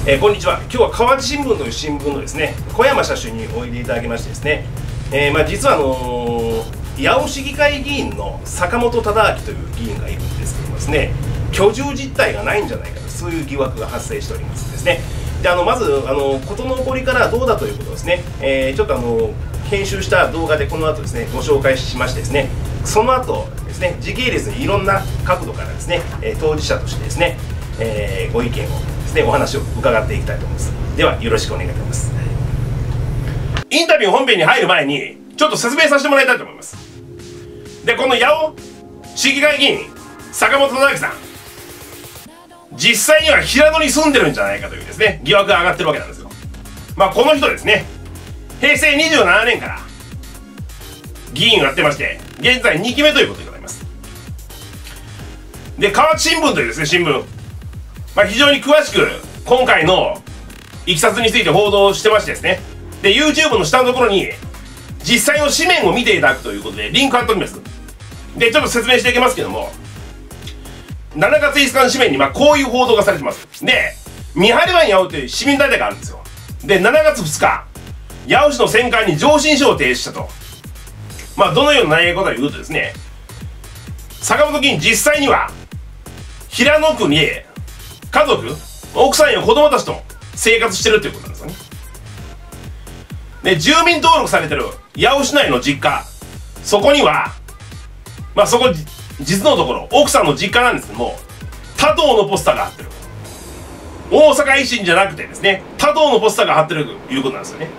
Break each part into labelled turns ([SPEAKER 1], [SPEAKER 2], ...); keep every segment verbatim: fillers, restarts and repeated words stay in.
[SPEAKER 1] えー、こんにちは。今日は川内新聞という新聞のですね、小山社主においでいただきましてですね、えー、まあ実はあのー、八尾市議会議員の坂本忠明という議員がいるんですけどもですね、居住実態がないんじゃないかと、そういう疑惑が発生しておりますですね。で、あのまずあの事の起こりからどうだということですね、えー、ちょっとあの編集した動画でこの後ですねご紹介しましてですね、その後ですね、時系列にいろんな角度からですね、えー、当事者としてですね、えー、ご意見をですね、お話を伺っていきたいと思います。ではよろしくお願いいたします。インタビュー本編に入る前にちょっと説明させてもらいたいと思います。で、この八尾市議会議員坂本忠明さん、実際には平戸に住んでるんじゃないかというですね疑惑が上がってるわけなんですよ。まあこの人ですね、へいせいにじゅうななねんから議員をやってまして、現在にきめということでございます。で、川内新聞というですね新聞、まあ、非常に詳しく今回のいきさつについて報道してましてですね、で YouTube の下のところに実際の紙面を見ていただくということでリンク貼っておきます。で、ちょっと説明していきますけども、しちがついつかの紙面にまあこういう報道がされてます。で、見張り場に八尾という市民大会があるんですよ。で、しちがつふつか、八尾市の選管に上申書を提出したと。まあどのような内容かというとですね、坂本議員実際には平野区に家族、奥さんや子供たちと生活してるということなんですよね。で、住民登録されてる八尾市内の実家、そこにはまあそこ実のところ奥さんの実家なんですけども、他党のポスターが貼ってる。大阪維新じゃなくてですね、他党のポスターが貼ってるということなんですよね。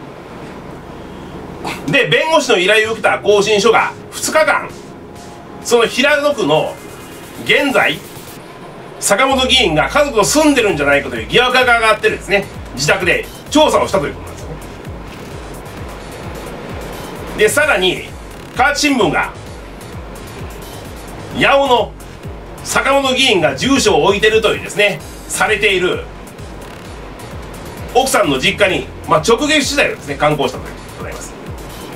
[SPEAKER 1] で、弁護士の依頼を受けた更新書がふつかかん、その平野区の現在坂本議員が家族と住んでるんじゃないかという疑惑が上がってるですね、自宅で調査をしたということなんですよね。で、さらに川内新聞が八尾の坂本議員が住所を置いてるというですねされている奥さんの実家に、まあ、直撃取材をですね敢行したということでございます。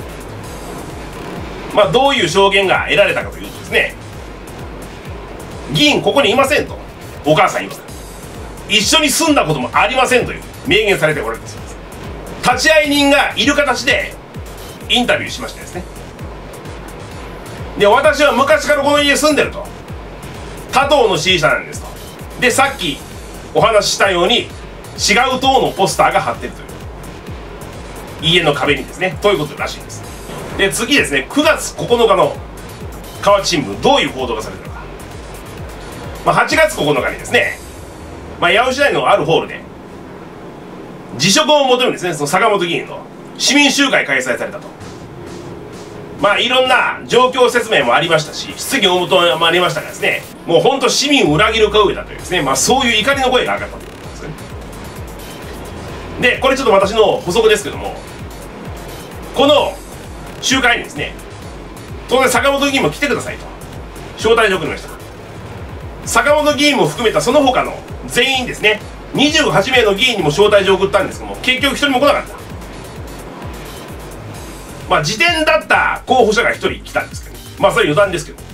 [SPEAKER 1] まあどういう証言が得られたかというとですね、議員ここにいませんと、お母さん曰く一緒に住んだこともありませんという明言されておられるんです。立会人がいる形でインタビューしましてですね、で、私は昔からこの家住んでると、他党の支持者なんですと。で、さっきお話ししたように違う党のポスターが貼ってるという家の壁にですね、ということらしいんです。で、次ですね、くがつここのかの川内新聞、どういう報道がされたのか。まあ、はちがつここのかにですね、まあ、八尾市内のあるホールで辞職を求めるですね、その坂本議員の市民集会開催されたと。まあいろんな状況説明もありましたし、質疑応答もありましたがですね、もう本当市民を裏切る行為だというですね、まあそういう怒りの声が上がったということですね。で、これちょっと私の補足ですけども、この集会にですね、当然坂本議員も来てくださいと招待状を送りました。坂本議員も含めたその他の全員ですね、にじゅうはちめいの議員にも招待状を送ったんですけども、結局一人も来なかった。まあ時点だった候補者がひとり来たんですけど、まあそれ余談ですけど。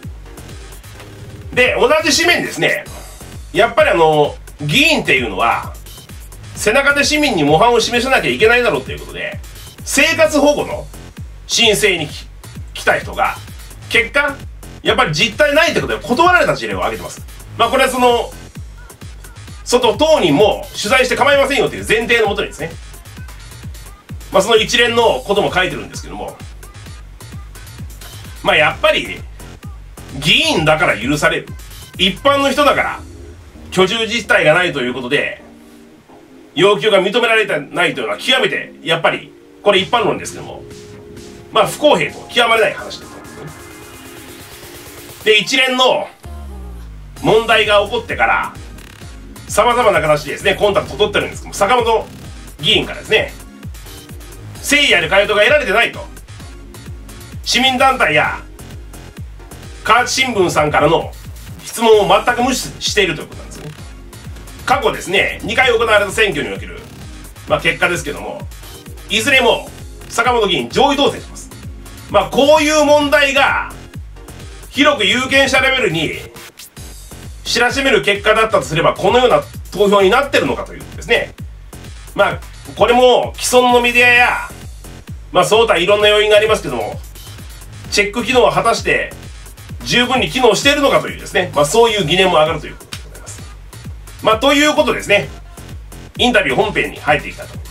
[SPEAKER 1] で、同じ紙面にですね、やっぱりあの議員っていうのは背中で市民に模範を示さなきゃいけないだろうということで、生活保護の申請に来た人が結果やっぱり実態ないってことで断られた事例を挙げてます。まあこれはその外当人も取材して構いませんよという前提のもとにですね、まあその一連のことも書いてるんですけども、まあやっぱり議員だから許される、一般の人だから居住実態がないということで要求が認められてないというのは極めてやっぱりこれ一般論ですけども、まあ不公平と極まれない話だと思うんですね。で、一連の問題が起こってからさまざまな形でですねコンタクトを取ってるんですけども、坂本議員からですね、誠意ある回答が得られてないと、市民団体や川内新聞さんからの質問を全く無視しているということなんですね。過去ですねにかい行われた選挙における、まあ、結果ですけども、いずれも坂本議員上位当選します。まあこういう問題が広く有権者レベルに知らしめる結果だったとすれば、このような投票になってるのかというですですね。まあこれも既存のメディアやまあそうたいろんな要因がありますけども、チェック機能は果たして十分に機能しているのかというですね、まあそういう疑念も上がるということでございます。まあということですね、インタビュー本編に入っていきたいと思います。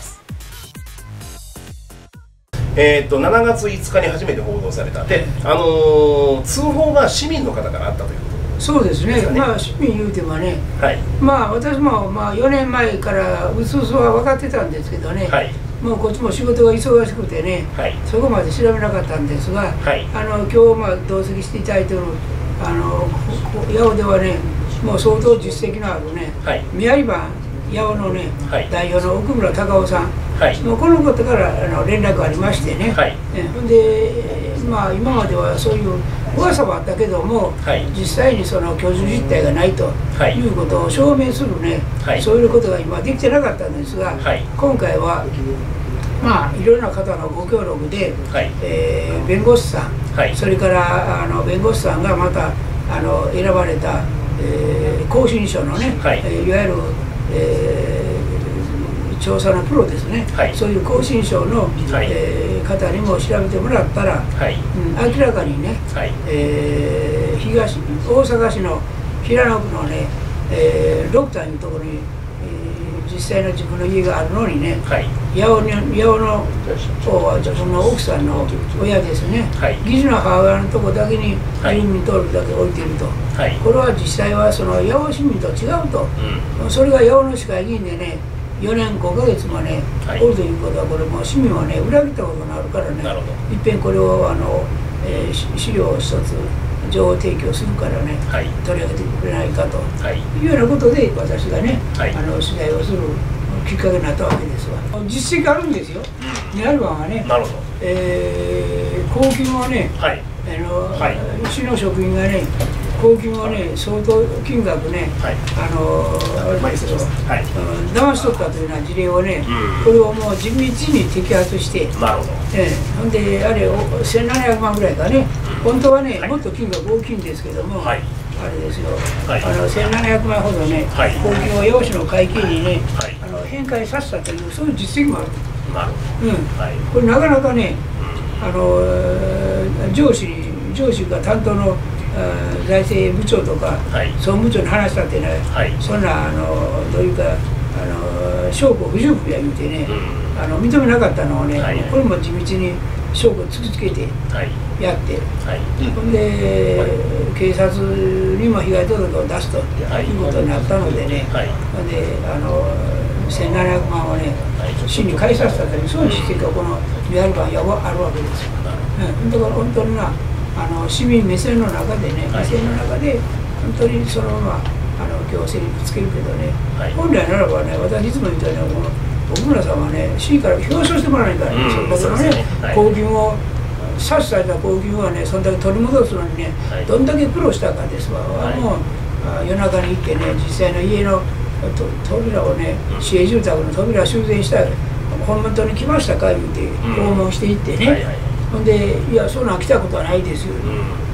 [SPEAKER 1] えー、っとしちがついつかに初めて報道されたで、あのー、通報が市民の方からあったということですかね。
[SPEAKER 2] そうですね、まあ市民言うてもね、はい、まあ私もまあよねんまえからうつうつは分かってたんですけどね、はい、もうこっちも仕事が忙しくてね、はい、そこまで調べなかったんですが、はい、あの今日まあ同席していただいているあの八尾ではね、もう相当実績のあるね、はい、宮城版八尾のね、はい、代表の奥村隆夫さん、はい、もうこのことからあの連絡ありましてね、はい、ほんで、まあ、今まではそういう噂はあったけども、はい、実際にその居住実態がないということを証明するね、はい、そういうことが今できてなかったんですが、はい、今回はまあいろいろな方のご協力で、はい、えー、弁護士さん、はい、それからあの弁護士さんがまたあの選ばれた、えー、更新書のね、はい、いわゆるえー、調査のプロですね、はい、そういう更新省の、はい、えー、方にも調べてもらったら、はい、うん、明らかにね、はい、えー、東大阪市の平野区のね、えー、六谷のところに、えー、実際の自分の家があるのにね、はい、八尾に八尾の方は自分の奥さんの親ですね、はい、義理の母親のところだけに住民登録だけ置いてると、はい、これは実際はその八尾市民と違うと、うん、それが八尾の市会議員でねよねんごかげつもね、はい、おるということはこれもう市民はね裏切ったことになるからね、いっぺんこれをあの、えー、資料を一つ情報提供するからね、はい、取り上げてくれないかと、はい、いうようなことで私がね、はい、あの取材をするきっかけになったわけですわ。実績あるんですよ、宮城湾はね、なるほど、えー、公金はね、はい、あの、はい、市の職員がね公金をね相当金額ね、はい、あのあれですよ、はい、騙し取ったというような事例をね、うん、これをもう地道に摘発して、なるほど、えー、ほんであれせんななひゃくまんぐらいかね、うん、本当はね、はい、もっと金額大きいんですけども、はい、あれですよ、はい、あのせんななひゃくまんほどね、はい、公金を八尾市の会計にね、はい、あの返還させたというそういう実績もある。なるほど、うん、はい、これなかなかね、あの上司上司が担当の財政部長とか、はい、総務部長に話したってね、はい、そんなあのどういうかあの証拠不十分や言うてね、うん、あの認めなかったのをね、はい、これも地道に証拠を突きつけてやって、はい、ほんで、はい、警察にも被害届を出すということになったのでね、はい、ほんであのせんななひゃくまんをね、はい、市に返させたというそういう実績がこのリアル版やあるわけですよ。うん、だから本当になあの市民目線の中でね、目線の中で本当にそのままあの行政にぶつけるけどね、はい、本来ならばね、私いつも言ったようにこの奥村さんはね、市から表彰してもらわないからね、うん、それだけのね、はい、公金を詐取された公金はね、そんだけ取り戻すのにね、はい、どんだけ苦労したかですわ。はい、もう夜中に行ってね、実際の家の扉をね、市営住宅の扉修繕したら、本当に来ましたか言うて訪問していってね、うん、はいはい、ほんで、いや、そんなん来たことはないですよ、うん、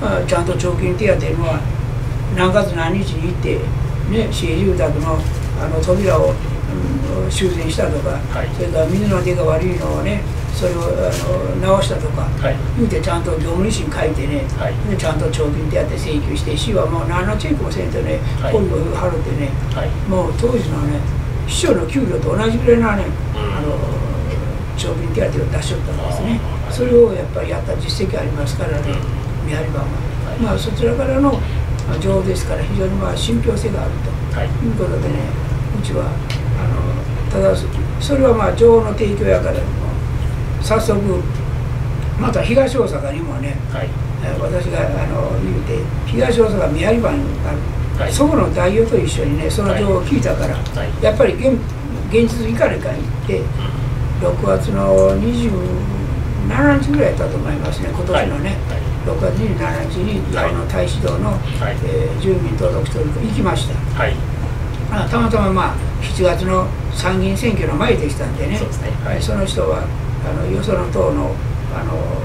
[SPEAKER 2] まあ、ちゃんと長期手当いうのは何月何日に行って、ね、市営住宅のあの扉を、うん、修繕したとか、はい、それから水の出が悪いのをね、それをあの直したとか、はい、言うてちゃんと業務理信書いてね、はい、でちゃんと長期手当請求して、市はもう何のチェックもせんとね、はい、ポリを払ってね、はい、もう当時のね、市長の給料と同じぐらいのね、うん、あの長期手当を出しとったんですね。それをやっぱりやった実績ありますからね、見張り番は、はい、まあそちらからの情報ですから非常にまあ信憑性があるということでね、うちはあのただそれはまあ情報の提供やから早速また東大阪にもね、はい、私があの言うて東大阪見張り番がある、はい、そこの代表と一緒にねその情報を聞いたから、はい、やっぱり 現, 現実行かれかに行って、ろくがつのにじゅうしちにちぐらいやったと思いますね、今年のね、はい、ろくがつにじゅうしちにちに八尾の太子堂の、はい、えー、住民登録取り行きました、はい、あたまたま、まあ、しちがつの参議院選挙の前でしたんでね、 そうですね、はい、その人はあのよその党の、あの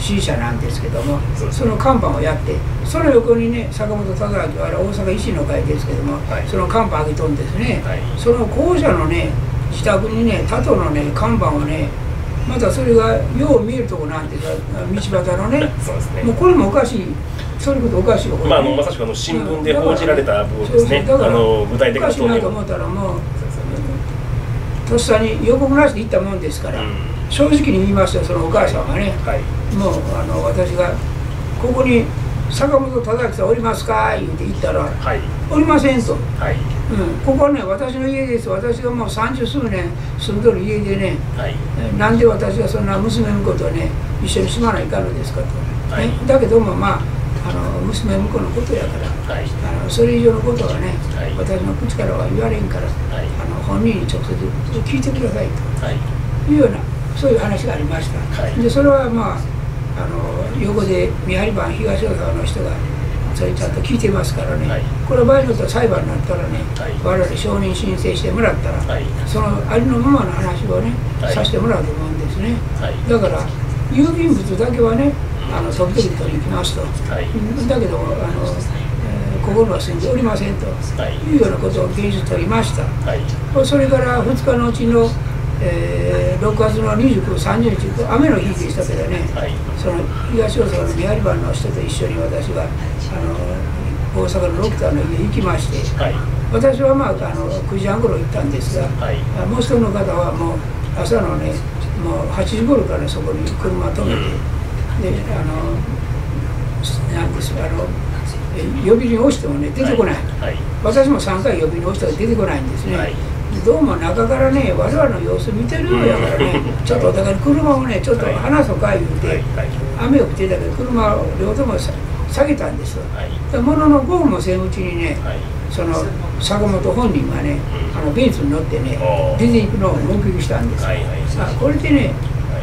[SPEAKER 2] 支持者なんですけども、その看板をやって、その横にね、坂本忠明は大阪維新の会ですけども、はい、その看板上げとんですね、はい、その候補者のね、自宅にね、他党のね、看板をね、またそれがよう見えるとこなんていうか、道端のね、そうですね、もうこれもおかしい。そういうことおかしいよ、
[SPEAKER 1] まあ、あのまさしくあの新聞で報じられた部分ですね、あの具体的な
[SPEAKER 2] おかしいなと思ったら、もう、とっさに予告なしで行ったもんですから、うん、正直に言いますよ、そのお母さんはね、はいはい、もうあの私が、ここに坂本忠明さんおりますか言って言ったら、はい、おりませんと、はいうん、ここはね、私の家です、私がもう三十数年住んでる家でね、はい、なんで私がそんな娘婿とね、一緒に住まないかんのですかと、はい、ね、だけども、まあ、あの娘婿のことやから、はい、あのそれ以上のことはね、はい、私の口からは言われんから、はい、あの本人に直接聞いてくださいと、はい、いうようなそういう話がありました。はい、でそれはまああの横で見張り番東大阪の人がそれちゃんと聞いてますからね、はい、これは場合によっては裁判になったらね、はい、我々承認申請してもらったら、はい、そのありのままの話をね、はい、させてもらうと思うんですね。はい、だから郵便物だけはね、あの時々取りに行きますと、はい、だけどあの、えー、ここには住んでおりませんと、はい、いうようなことを現実取りました。はい、それからふつかのうちの、えー、ろくがつのにじゅうく、さんじゅうにち、雨の日でしたけどね、はい、その東大阪の見張り番の人と一緒に私があの大阪のロクターの家に行きまして、はい、私は、まあ、あのくじはんごろ行ったんですが、はい、もう一人の方はもう朝のね、もうはちじごろからそこに車を止めて、うん、であのなんですあの呼び鈴を押してもね出てこない、はいはい、私もさんかい呼び鈴を押したら出てこないんですね、はい、どうも中からね我々の様子見てるようやからね、うん、ちょっとだから車をねちょっと離そうか言うて、はいはい、雨を降ってたけど車を両方とも下げたんですよ、はい、もののごふんもせんうちにね、はい、その坂本本人がね、うん、あのベンツに乗ってね出ていくのを目撃したんです、はいはい、あこれでね、はい、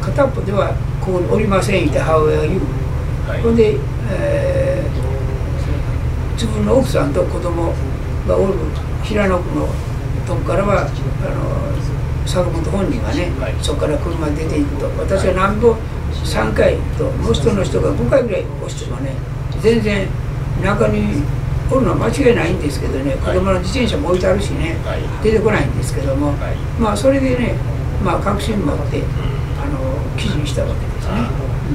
[SPEAKER 2] 片っぽではここにおりませんって母親が言う、はい、ほんで、えー、自分の奥さんと子供がおる平野区のとこからはあの坂本本人がね、はい、そこから車で出ていくと私はなんぼさんかいともう一人の人がごかいぐらい押してもね全然中におるのは間違いないんですけどね、子供の自転車も置いてあるしね、はい、出てこないんですけども、はい、まあそれでね、まあ確信持って、うん、あの記事にしたわけですね。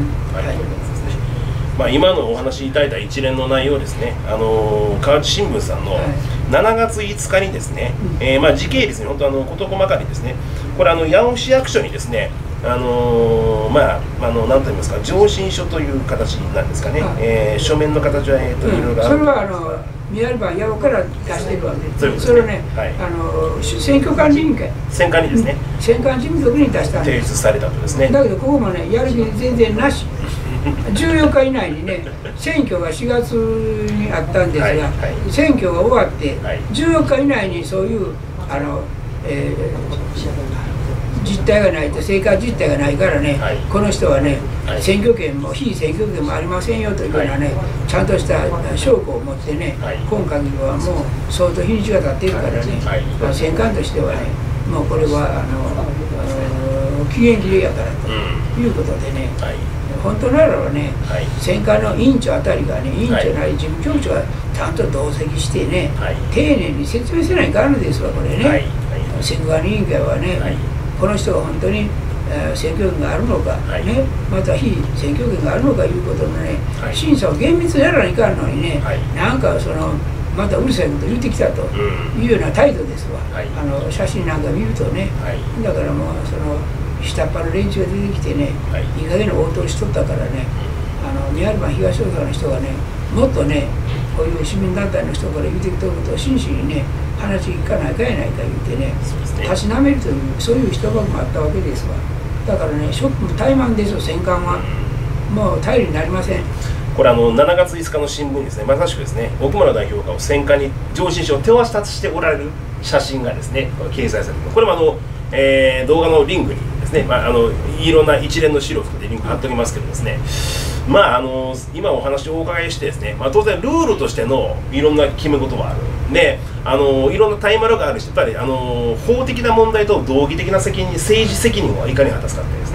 [SPEAKER 1] まあ今のお話しいただいた一連の内容ですね、あの川内新聞さんのしちがついつかにですね、はい、えー、まあ時系列に本当あの事細かにですね、これあの八尾市役所にですね、あのー、まああの何と言いますか上申書という形なんですかね、はい、えー、書面の形はえっといろいろある、
[SPEAKER 2] それはあの見張り番八尾から出してるわけです。そういうことですね。それをね、はい、あの選挙管理委員会、
[SPEAKER 1] 選管にですね、
[SPEAKER 2] 選管事務局に出したんです。
[SPEAKER 1] 提出されたとですね。
[SPEAKER 2] だけどここもねやる気全然なし。じゅうよっか以内にね選挙がしがつにあったんですが、はいはい、選挙が終わって、はい、じゅうよっか以内にそういうあの、えー、実態がないと生活実態がないからね、はい、この人はね、はい、選挙権も非選挙権もありませんよというようなね、はい、ちゃんとした証拠を持ってね、はい、今限りはもう相当日にちが経っているからね、はいはい、選管としてはねもうこれはあの期限切れやからということでね、はい、本当ならばね、はい、選管の委員長あたりがね、委員長なり事務局長がちゃんと同席してね、はい、丁寧に説明せないかんのですわ、これね。はい、選管委員会はね、はい、この人が本当に、えー、選挙権があるのか、はい、ね、また非選挙権があるのかいうことのね、はい、審査を厳密にやらないかんのにね、はい、なんかその、またうるさいこと言ってきたというような態度ですわ、はい、あの写真なんか見るとね、はい、だからもうその、下っ端の連中が出てきてね、はい、いい加減な応答しとったからね、あの見張り番東大阪の人がね、もっとね、こういう市民団体の人から言うてきたことを真摯にね、話聞かないかやないか言うてね、たしなめるという、そういう一晩もあったわけですわ。だからね、ショックも怠慢ですよ、選管は。もう頼りになりません。
[SPEAKER 1] これあのしちがついつかの新聞にですね、まさしくですね、奥村代表が選管に上申書を手渡しておられる写真がですね、掲載されている。これもあの、えー、動画のリンクにですね、まあ、あのいろんな一連の資料でリンク貼っておきますけどですね、まああの今お話をお伺いしてですね、まあ、当然ルールとしてのいろんな決め事はあるで、あのいろんなタイマルがあるし、やっぱりあの法的な問題と道義的な責任、政治責任をいかに果たすかってですね、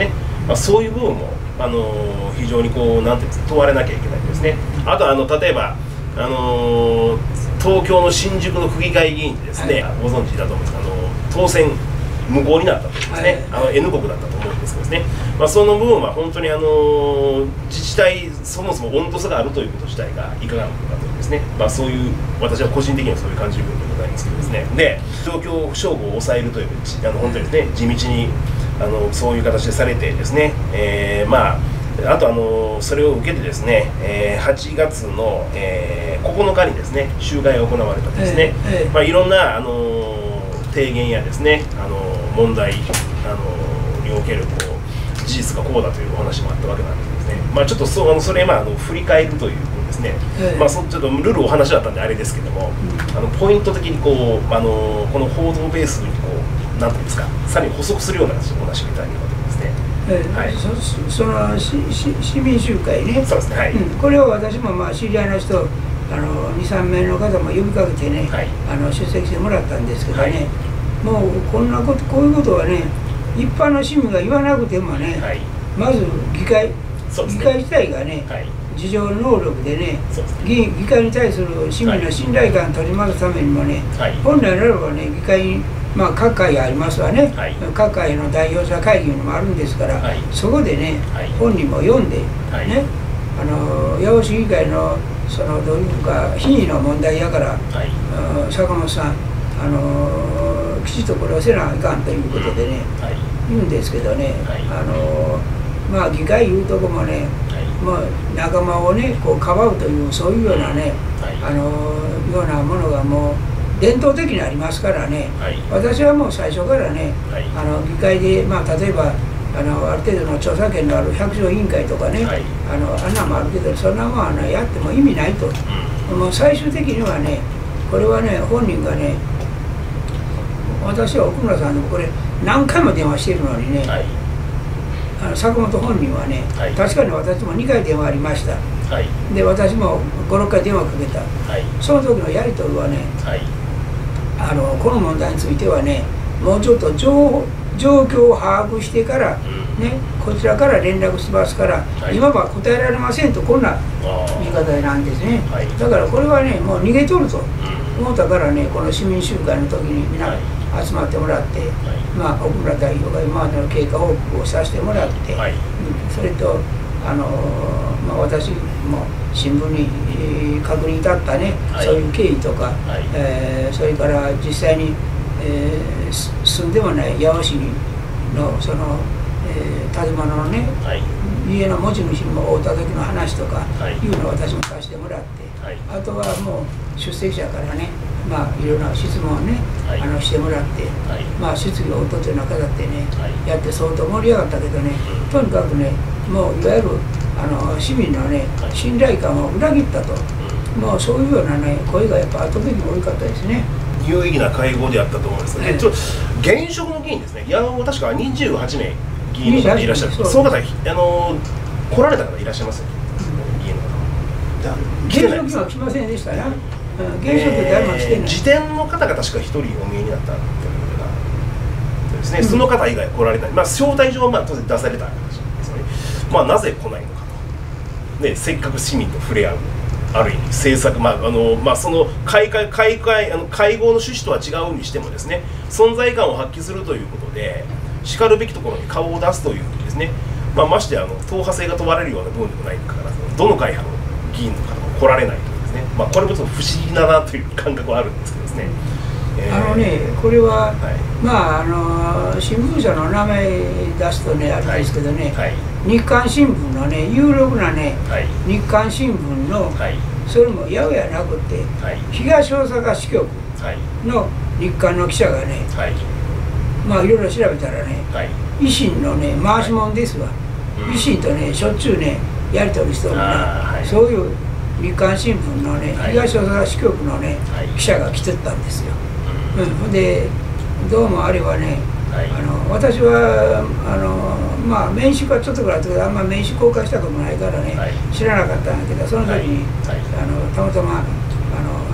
[SPEAKER 1] まあ、そういう部分も、あのー、非常にこうなんていうんですか、問われなきゃいけないんですね。あとあの例えば、あのー、東京の新宿の区議会議員でですね、はい、ご存知だと思うんですが、あの当選無効になったというですね、はい、あの N 国だったと思うんですけどですね、まあ、その部分は本当に、あのー、自治体そもそも温度差があるということ自体がいかがなものかというですね、まあ、そういう私は個人的にはそういう感じる部分でございますけどですね、で状況証拠を抑えるというあの本当にですね、地道にあのそういう形でされてですね、えー、まああとあのそれを受けてですね、えー、はちがつの、えー、ここのかにですね集会が行われたんですね、えーえーまあ、いろんなあの提言やですね、あの問題あのにおけるこう事実がこうだというお話もあったわけなんですね。まあ、ちょっとそうあのそれまああの振り返るというですね、えー、まあそちょっとルールお話だったんであれですけども、うん、あのポイント的にこうあのこの報道ベースにこうなんていうんですか、さらに補足するような形でお話をいただければと思いますね。
[SPEAKER 2] えー、はい、そ, そのしし市民集会ね、
[SPEAKER 1] そうですね、はい、
[SPEAKER 2] うん、これを私もまあ知り合いの人あのにさんめいの方も呼びかけてね、はい、あの出席してもらったんですけどね、はい、もうこんなことこういうことはね一般の市民が言わなくてもね、はい、まず議会、ね、議会自体がね、はい、自助能力でね、議議会に対する市民の信頼感を取り戻すためにもね、はい、本来ならばね議会にまあ各会ありますわね、はい、各会の代表者会議にもあるんですから、はい、そこでね、はい、本人も読んで、はい、ね、あの八尾市議会のそのどういうか品位の問題やから、はい、坂本さんあのきちっとこれをせなあかんということでね、はい、言うんですけどね、はい、あのまあ議会いうとこもね、はい、まあ、仲間をねこうかばうというそういうようなね、はい、あのようなものがもう伝統的にありますからね、はい、私はもう最初からね、はい、あの議会で、まあ、例えばあのある程度の調査権のある百条委員会とかね、はい、あのあんなもあるけどそんなもんは、ね、やっても意味ないと、うん、もう最終的にはねこれはね本人がね私は奥村さんにもこれ何回も電話しているのにね、はい、あの坂本本人はね、はい、確かに私もにかい電話ありました、はい、で私もご、ろっかい電話かけた、はい、その時のやり取りはね、はい、あのこの問題についてはねもうちょっと状状況を把握してから、うん、ね、こちらから連絡しますから、はい、今は答えられませんとこんな言い方なんですね、はい、だからこれはねもう逃げとると思ったからね、この市民集会の時にみんな集まってもらって、はい、まあ奥村代表が今までの経過報告をさせてもらって、はい、うん、それとあの、まあ、私も新聞に、えー、確認至ったね、はい、そういう経緯とか、はい、えー、それから実際に、えー、住んでもない八尾市のその、えー、建物のね、はい、家の持ち主にも会うた時の話とかいうのを私もさせてもらって、はい、あとはもう出席者からね、まあいろんな質問をね、はい、あのしてもらって、はい、まあ質疑応答というのを飾ってね、はい、やって相当盛り上がったけどね、うん、とにかくねもういわゆるあの市民のね信頼感を裏切ったと、うん、もうそういうようなね声がやっぱ圧倒的に多かったですね。
[SPEAKER 1] 有意義な会合であったと思うんですね。ちょっと現職の議員ですね。いや確かにじゅうはちめい議員の方いらっしゃる。その方あの来られた方いらっしゃいますよ。議員の方。
[SPEAKER 2] 現職は来ませんでしたね。現職って誰も来てない。
[SPEAKER 1] 時点の方が確か一人お見えになったということですね。うん、その方以外来られない。まあ招待状はまあ当然出された話ですよね。まあなぜ来ないのかと。ね、せっかく市民と触れ合う。ある意味政策、まああのまあ、その会会会会あの会合の趣旨とは違うにしてもですね存在感を発揮するということでしかるべきところに顔を出すというですね、まあ、ましてあの党派性が問われるような部分でもないからどの会派の議員の方も来られないというですね、まあ、これもちょっと不思議だなという感覚はあるんですけどですね、
[SPEAKER 2] えー、あのねこれは、はい、まああの新聞社の名前出すとねあれですけどね、はいはい、日刊新聞のね有力なね、はい、日刊新聞の、はい、それも八尾やなくて、はい、東大阪支局の日刊の記者がね、はい、まあいろいろ調べたらね、はい、維新のね回し者ですわ、はい、維新とねしょっちゅうねやり取りしてるね、はい、そういう日刊新聞のね、はい、東大阪支局のね、はい、記者が来てたんですよ。うん、でどうもあれはね、はい、あの私はあのまあ面識はちょっとぐらいあったけどあんま面識公開したこともないからね、はい、知らなかったんだけどその時に、はいはい、あのたまたまあの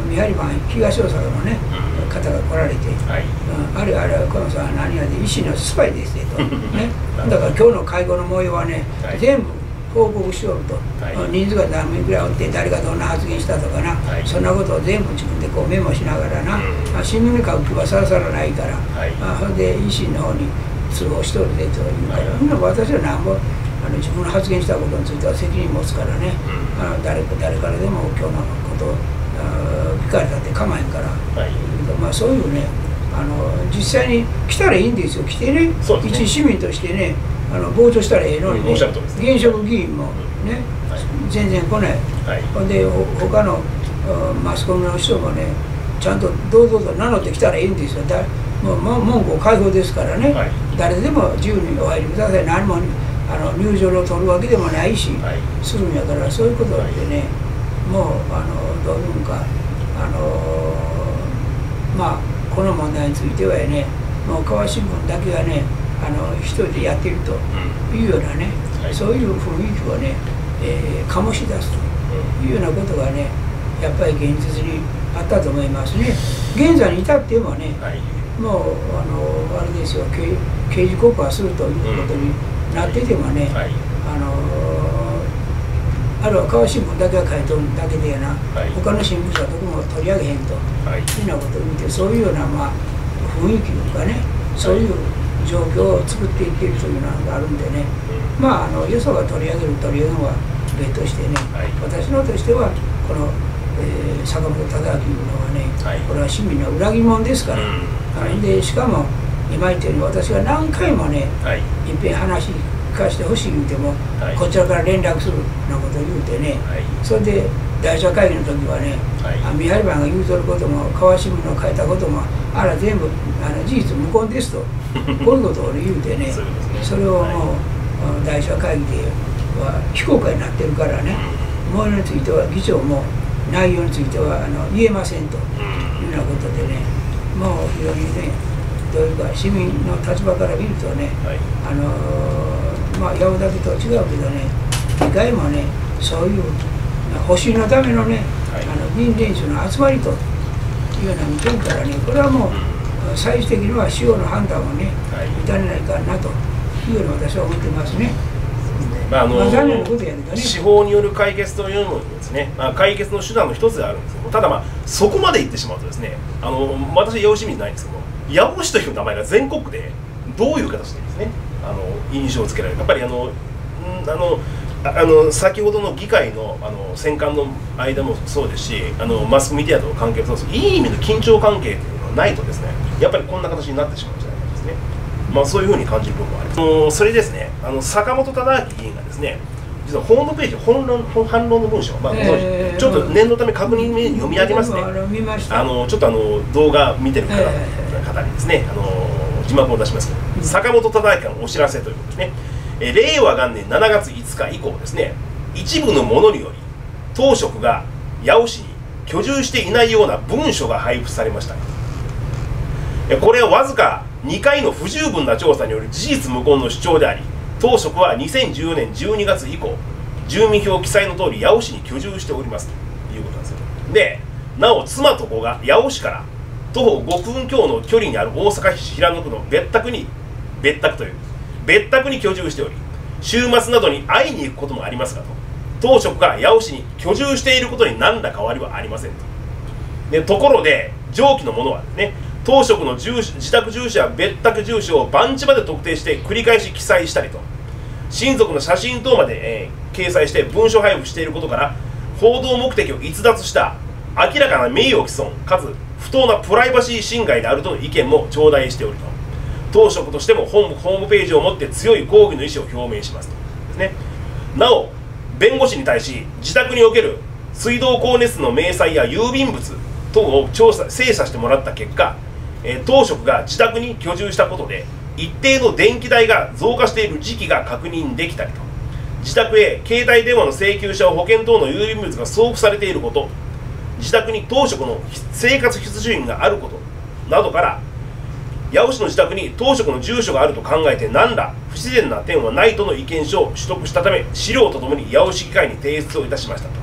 [SPEAKER 2] 見張り番東大阪のね、うん、方が来られて、はい、うん、あれあれこのさん何やで医師のスパイですねとねだから今日の会合の模様はね、はい、全部報告しよると、はい、人数が何名ぐらいおって誰がどんな発言したとかな、はい、そんなことを全部自分でこうメモしながらな、うん、新聞に書く気はさらさらないから、はい、あそれで維新の方に通報しとるでと言うから、はい、私は何もあの自分の発言したことについては責任持つからね、うん、あの 誰, 誰からでも今日のことを聞かれたって構えんから、はい、まあ、そういうねあの実際に来たらいいんですよ。来てね、一市民としてねあの傍聴したらええのにね、現職議員もね、はい、全然来ない、はい、ほんで他のマスコミの人もねちゃんと堂々と名乗ってきたらいいんですよ。だもう門戸開放ですからね、はい、誰でも自由にお入りください。何もあの入場を取るわけでもないし、はい、するんやから、そういうことでね、もうあのどういうんかあのまあこの問題についてはね、もう川新聞だけがねあの一人でやっているというようなね、うん、はい、そういう雰囲気をね、えー、醸し出すというようなことがねやっぱり現実にあったと思いますね。現在に至ってもね、はい、もうあのあれですよ、刑, 刑事告発するということになっててもね、うん、はい、あのあるいは川新聞だけが書いとるだけでやな、はい、他の新聞社はどこも取り上げへんと、はい、いうようなことを見て、そういうような、まあ、雰囲気とかね、そういう状況を作っていっているというのがあるんでね、うん、まああのよそが取り上げる取り上げるのは別としてね、はい、私のとしてはこの、えー、坂本忠明いうのはね、はい、これは市民の裏切り者ですから、うん、はい、でしかも今言ったように私が何回もね、はい、いっぺん話聞かせてほしい言うても、はい、こちらから連絡するようなことを言うてね、はい、それで大社会議の時はね、はい、見張り番が言うとることも川新聞の書いたこともあら全部あの事実無根ですとこういうことを言うてねそ, うねそれをもう、はい、大社会議では非公開になってるからね、ものについては議長も内容についてはあの言えませんというようなことでね、もう非常にねどういうか市民の立場から見るとね、はい、あのまあ八尾だけとは違うけどね、議会もねそういう保守のためのね、はい、あの議員連中の集まりというような見てるからね、これはもう、うん、最終的には司法の判断をね、はい、至れないかなというように私は思ってますね。
[SPEAKER 1] まああの司法による解決というのもですね、まあ、解決の手段の一つであるんですけど、ただまあそこまでいってしまうとですね、あの私八尾市民じゃないんですけど、八尾市という名前が全国でどういう形でですね、あの印象をつけられる、やっぱりあのあのあの先ほどの議会のあの選管の間もそうですし、あのマスメディアとの関係もそうです。いい意味の緊張関係というのがないとですね、やっぱりこんな形になってしまうんじゃないかですね。まあそういうふうに感じる部分もあります。あのそれですね、あの坂本忠明議員がですね、実はホームページ本論反論の文章、まあ、えー、ちょっと念のため確認に読み上げますね。あのちょっとあの動画見てる方、えー、方にですね、あの字幕を出しますけど、うん、坂本忠明のお知らせということですね。え令和元年しちがついつか以降ですね、一部の者により当職が八尾市に居住していないような文書が配布されました。これはわずかにかいの不十分な調査による事実無根の主張であり、当職はにせんじゅうよねんじゅうにがつ以降住民票記載の通り八尾市に居住しておりますということなんですよ。でなお妻と子が八尾市から徒歩ごふん強の距離にある大阪市平野区の別宅に別宅という別宅に居住しており、週末などに会いに行くこともありますがと、当職が八尾市に居住していることに何ら変わりはありませんと。でところで上記のものはですね、当職の住自宅住所や別宅住所を番地まで特定して繰り返し記載したりと、親族の写真等まで、えー、掲載して文書配布していることから、報道目的を逸脱した明らかな名誉毀損かつ不当なプライバシー侵害であるとの意見も頂戴しておりと、当職としても本ホームページをもって強い抗議の意思を表明しますとですね。なお弁護士に対し自宅における水道光熱の明細や郵便物等を調査精査してもらった結果、えー、当職が自宅に居住したことで一定の電気代が増加している時期が確認できたりと、自宅へ携帯電話の請求書、保険等の郵便物が送付されていること、自宅に当職の生活必需品があることなどから、八尾市の自宅に当職の住所があると考えて何ら不自然な点はないとの意見書を取得したため、資料とともに八尾市議会に提出をいたしましたと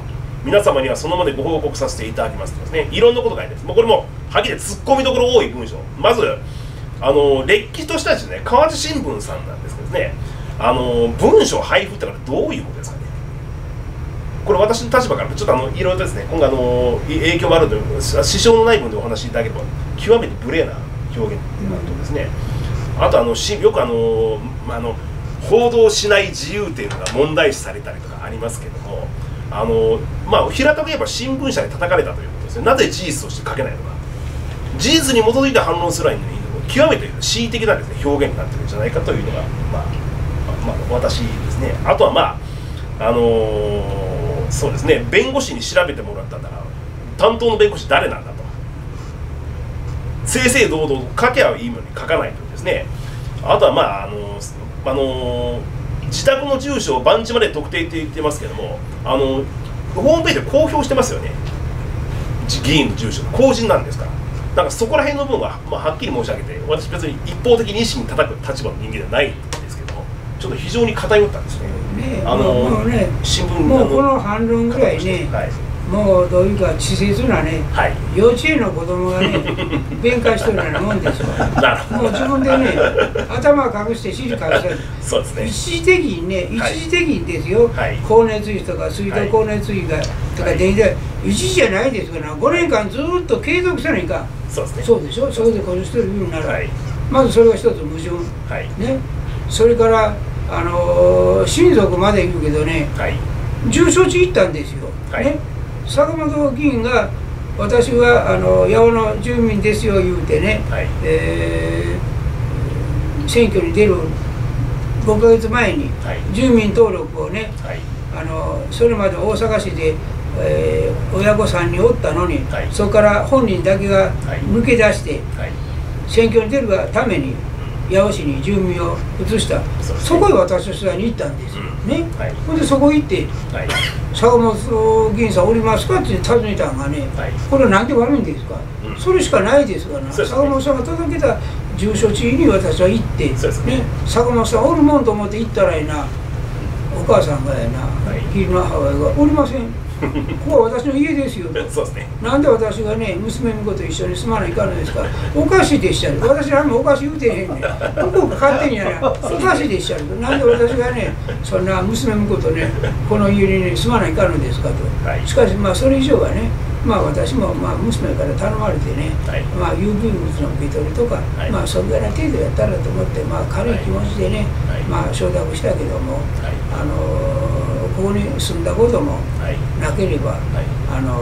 [SPEAKER 1] 皆様にはその場でご報告させていただきますとですね、いろんなことが書いてます。もうこれもはっきり突っ込みどころ多い文章。まずあのれっきとしたですね、川内新聞さんなんですけどね、あの文章配布ってからどういうことですかね。これ私の立場からちょっとあのいろいろとですね、今後あの影響もあるので支障のない分でお話しいただければ、極めて無礼な表現なのとですね、あとあのしよくあの、まあ、あの報道しない自由っていうのが問題視されたりとかありますけども、あのまあ平たく言えば新聞社で叩かれたということですね。なぜ事実として書けないのか、事実に基づいて反論するのに極めて恣意的なですね表現になってるんじゃないかというのが、まあ、まあ、私ですね。あとはまああのー、そうですね、弁護士に調べてもらったんだから担当の弁護士誰なんだと、正々堂々書けばいいのに書かないとですね。あとはまああのーあのー、自宅の住所を番地まで特定って言ってますけども、あのホームページで公表してますよね、議員の住所公人なんですから。なんかそこら辺の部分は、まあ、はっきり申し上げて、私別に一方的に意思に叩く立場の人間ではないんですけども、ちょっと非常に偏ったんですね。
[SPEAKER 2] ねあのもうね、新聞もうこの反論ぐらいね、はい、もうどういうか稚拙なね、はい、幼稚園の子供がね弁解してるようなもんですよ。もう自分でね頭隠して指示隠してる。そうですね。一時的にね、一時的にですよ、はい、光熱費とか水道光熱費が、はい、とか電気代、一時じゃないですからごねんかんずっと継続せないかん。そうですね。そうでしょ。それでこの人いるなら、はい、まずそれが一つ矛盾、はい、ね。それからあのー、親族まで言うけどね、はい、住所地行ったんですよ。はい、ね。坂本議員が私はあの八尾の住民ですよ言うてね、はい、えー、選挙に出るごかげつまえに住民登録をね、はい、あのそれまで大阪市で、えー、親御さんにおったのに、はい、そこから本人だけが抜け出して、はい、選挙に出るがために八尾市に住民を移した、そこへ私の取材に行ったんですよ、うん、ね、はい、ほんでそこ行って、はい、坂本議員さんおりますかって尋ねたんがね、はい、これはなんで悪いんですか、うん、それしかないですからな、ね、坂本さんが届けた住所地に私は行って、ね、坂本さんおるもんと思って行ったらやな、お母さんがやな、はい、義理の母親がおりませんここは私の家ですよと。そうですね。なんで私がね、娘婿と一緒に住まないかんのですか。おかしいでっしゃる。私はもおかしい言うてへんねん。ここ勝手にやな。おかしいでっしゃる。なんで私がね、そんな娘婿とね、この家にね、住まないかんのですかと。はい、しかし、まあ、それ以上はね、まあ、私も、まあ、娘から頼まれてね、はい、まあ、郵便物の受け取りとか、はい、まあ、そんな程度やったらと思って、まあ、軽い気持ちでね、はい、まあ、承諾したけども、はい、あのー、ここに住んだこともなければ、はい、あの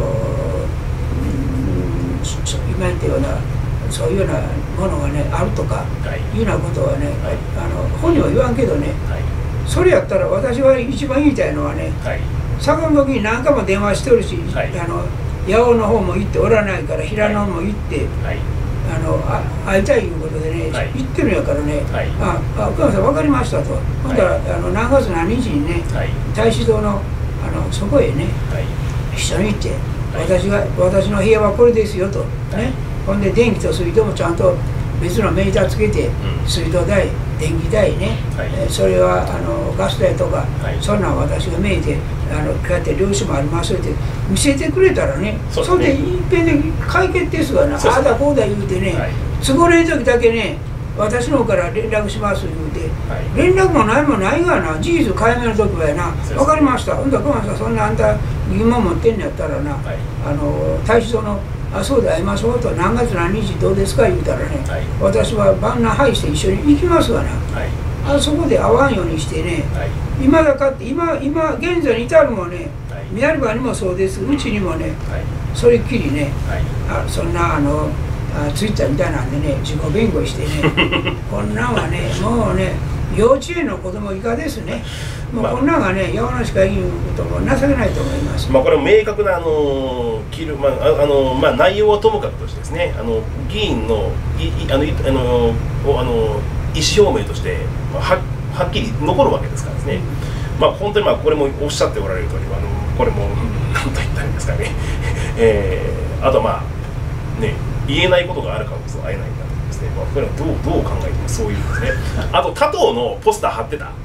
[SPEAKER 2] 今言ったようなそういうようなものがねあるとか、はい、いうようなことはね、はい、あの本人は言わんけどね、はい、それやったら私は一番言いたいのはね、はい、坂本議員何回も電話してるし、はい、あの八尾の方も行っておらないから平野も行って、はい、あのあ会いたいいうことでね、はい、行ってるんやからね、はい、ああお母さん分かりましたと、ほんだら、はい、あの何月何日にね、はい、大使堂のあのそこへね、はい、一緒に行って、はい、私が私の部屋はこれですよと、はい、ね、ほんで電気と水道もちゃんと別のメーターつけて、うん、水道代電気代ね、はい、えー、それはあのガス代とか、はい、そんなん私がメーであのこうやって領収もありますって見せてくれたらね、それでいっぺんで解決ですわな、ああだこうだ言うてね、はい、都合のいい時だけね、私の方から連絡します言うて、はい、連絡もないもないがな、事実解明の時はやな、分かりました、ほんだら熊さんそんなあんた疑問持ってんのやったらな、はい、あの大使堂のあそうで会いましょうと、何月何日どうですか言うたらね、はい、私は晩菜配して一緒に行きますわな、はい、あそこで会わんようにしてね、はい、今だかって今今現在に至るもね、はい、宮原にもそうです、うちにもね、はい、それっきりね、はい、あそんなあのあツイッターみたいなんでね、自己弁護してねこんなんはね、もうね幼稚園の子供以下ですね。もうこんなんがね、山梨会議員ことも情けないと思います。
[SPEAKER 1] まあこれは明確なあの切る、まああのまあ内容はともかくとしてですね、あの議員のいあのあのあの意思表明としてははっきり残るわけですからですね。うん、まあ本当にまあこれもおっしゃっておられる通り、あのこれも何と言ったらいいんですかね。えー、あとまあね言えないことがあるからこそ会えないんだとですね。まあこれはどうどう考えてもそういうですね。あと他党のポスター貼ってた。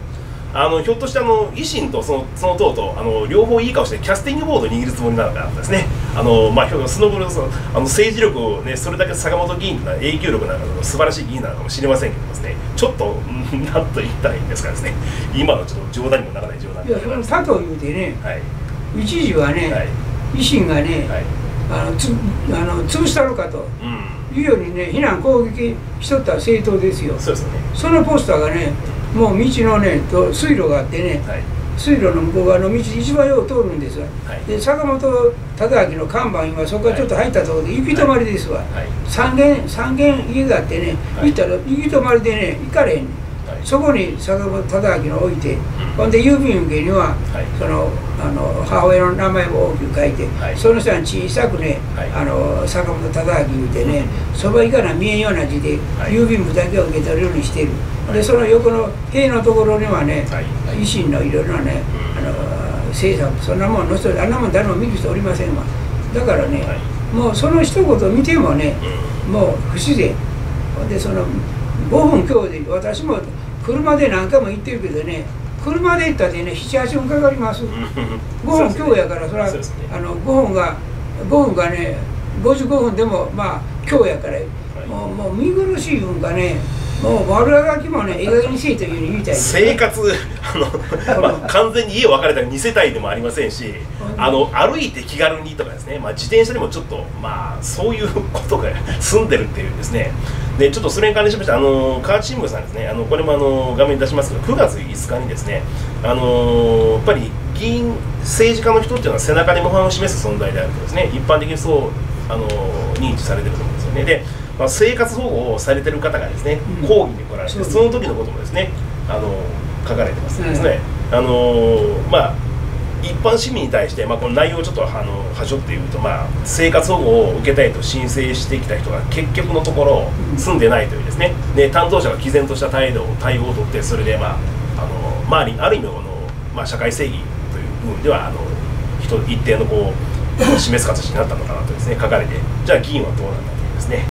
[SPEAKER 1] あのひょっとしてあの維新とそのその党とあの両方いい顔してキャスティングボードを握るつもりなのかですね、あのまあその頃そのあの政治力をねそれだけ坂本議員の影響力なのか素晴らしい議員なのかもしれませんけどですね、ちょっとなんと言ったらいいんですかですね、今のちょっと冗談にもならない冗談
[SPEAKER 2] いやその佐藤言うてね、
[SPEAKER 1] はい、
[SPEAKER 2] 一時はね、はい、維新がね、はい、あのつあの潰したのかと、うん、いうようにね非難攻撃しとった政党ですよ。
[SPEAKER 1] そうですよね。
[SPEAKER 2] そのポスターがねもう道のねと水路があってね、はい、水路の向こう側の道一番よう通るんですわ、はい、で坂本忠明の看板今そこからちょっと入ったところで行き止まりですわ、はいはい、さん軒さん軒家があってね、はい、行ったら行き止まりでね行かれへんね、はい、そこに坂本忠明の置いて、うん、ほんで郵便受けには、はい、そのあの母親の名前を大きく書いて、はい、その下に小さくね、はい、あの坂本忠明言うてね、そば、うん、行かな見えんような字で、はい、郵便部だけを受け取るようにしてる。でその横の塀のところにはね、はい、維新のいろいろなね、あの政策そんなもんの人あんなもん誰も見る人おりませんわ。だからね、はい、もうその一言見てもね、うん、もう不自然で、そのごふん強で私も車で何回も行ってるけどね、車で行ったってねななはちふんかかります。ごふん強やからそれは、ね、あのごふんがごふんがねごじゅうごふんでもまあ強やから、はい、もうもう見苦しい運がね。もう悪あがきもね、ええ加減にせえというふうに言いたい、ね、
[SPEAKER 1] 生活あの、まあ、完全に家を別れたらに世帯でもありませんし、あの歩いて気軽にとかですね、まあ、自転車でもちょっとまあそういうことが住んでるっていうですね、でちょっとそれに関連しまして、あの河内新聞さんですね、あのこれもあの画面に出しますけどくがついつかにですね、あのやっぱり議員政治家の人っていうのは背中に模範を示す存在であるとですね、一般的にそうあの認知されてると思うんですよね。でまあ、生活保護をされてる方がですね、うん、抗議に来られて、その時のこともですね、あの書かれてますですね、うん、あのまあ一般市民に対して、まあ、この内容をちょっとあの端折って言うと、まあ、生活保護を受けたいと申請してきた人が結局のところ住んでないというですね、で担当者が毅然とした態度を対応を取って、それで、まあ、あの周りある意味のこの、まあ、社会正義という部分ではあの人一定のこう示す形になったのかなとですね書かれて、じゃあ議員はどうなんだというですね。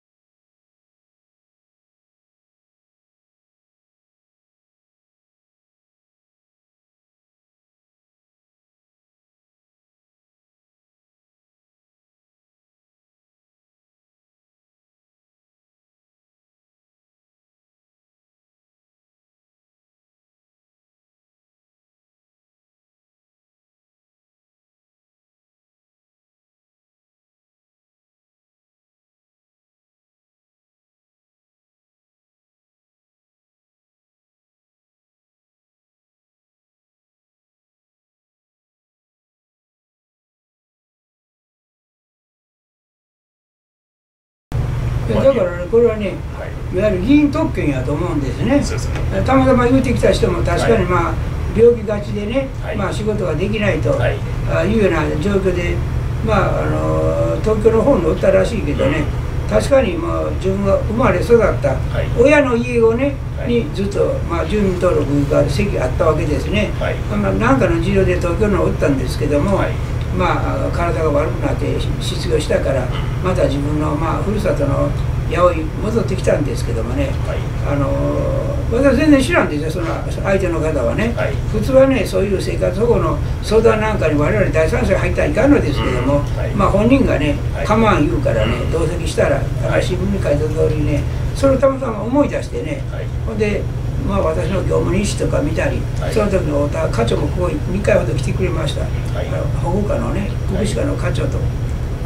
[SPEAKER 2] だからね、これはね、はい、いわゆる議員特権やと思うんですね。そうですね。たまたま言うてきた人も確かにまあ、はい、病気がちでね、はい、まあ仕事ができないと、はい、あいうような状況で、まああの東京の方におったらしいけどね、うん、確かにまあ自分が生まれ育った親の家をね、はい、にずっとまあ住民登録が席あったわけですね。はい、まあ何かの事情で東京におったんですけども。はい、まあ体が悪くなって失業したからまた自分のまあふるさとの八尾に戻ってきたんですけどもね、はい、あの私全然知らんですよ、その相手の方はね、はい、普通はねそういう生活保護の相談なんかに我々第三者入ったらいかんのですけども、うんはい、まあ本人がね構わん言うからね、同席したら新聞に書いた通りねそれをたまたま思い出してね、はい、ほんでまあ私の業務日誌とか見たり、はい、その時の課長もここにかいほど来てくれました、はい、保護課のね福祉課の課長と、はい、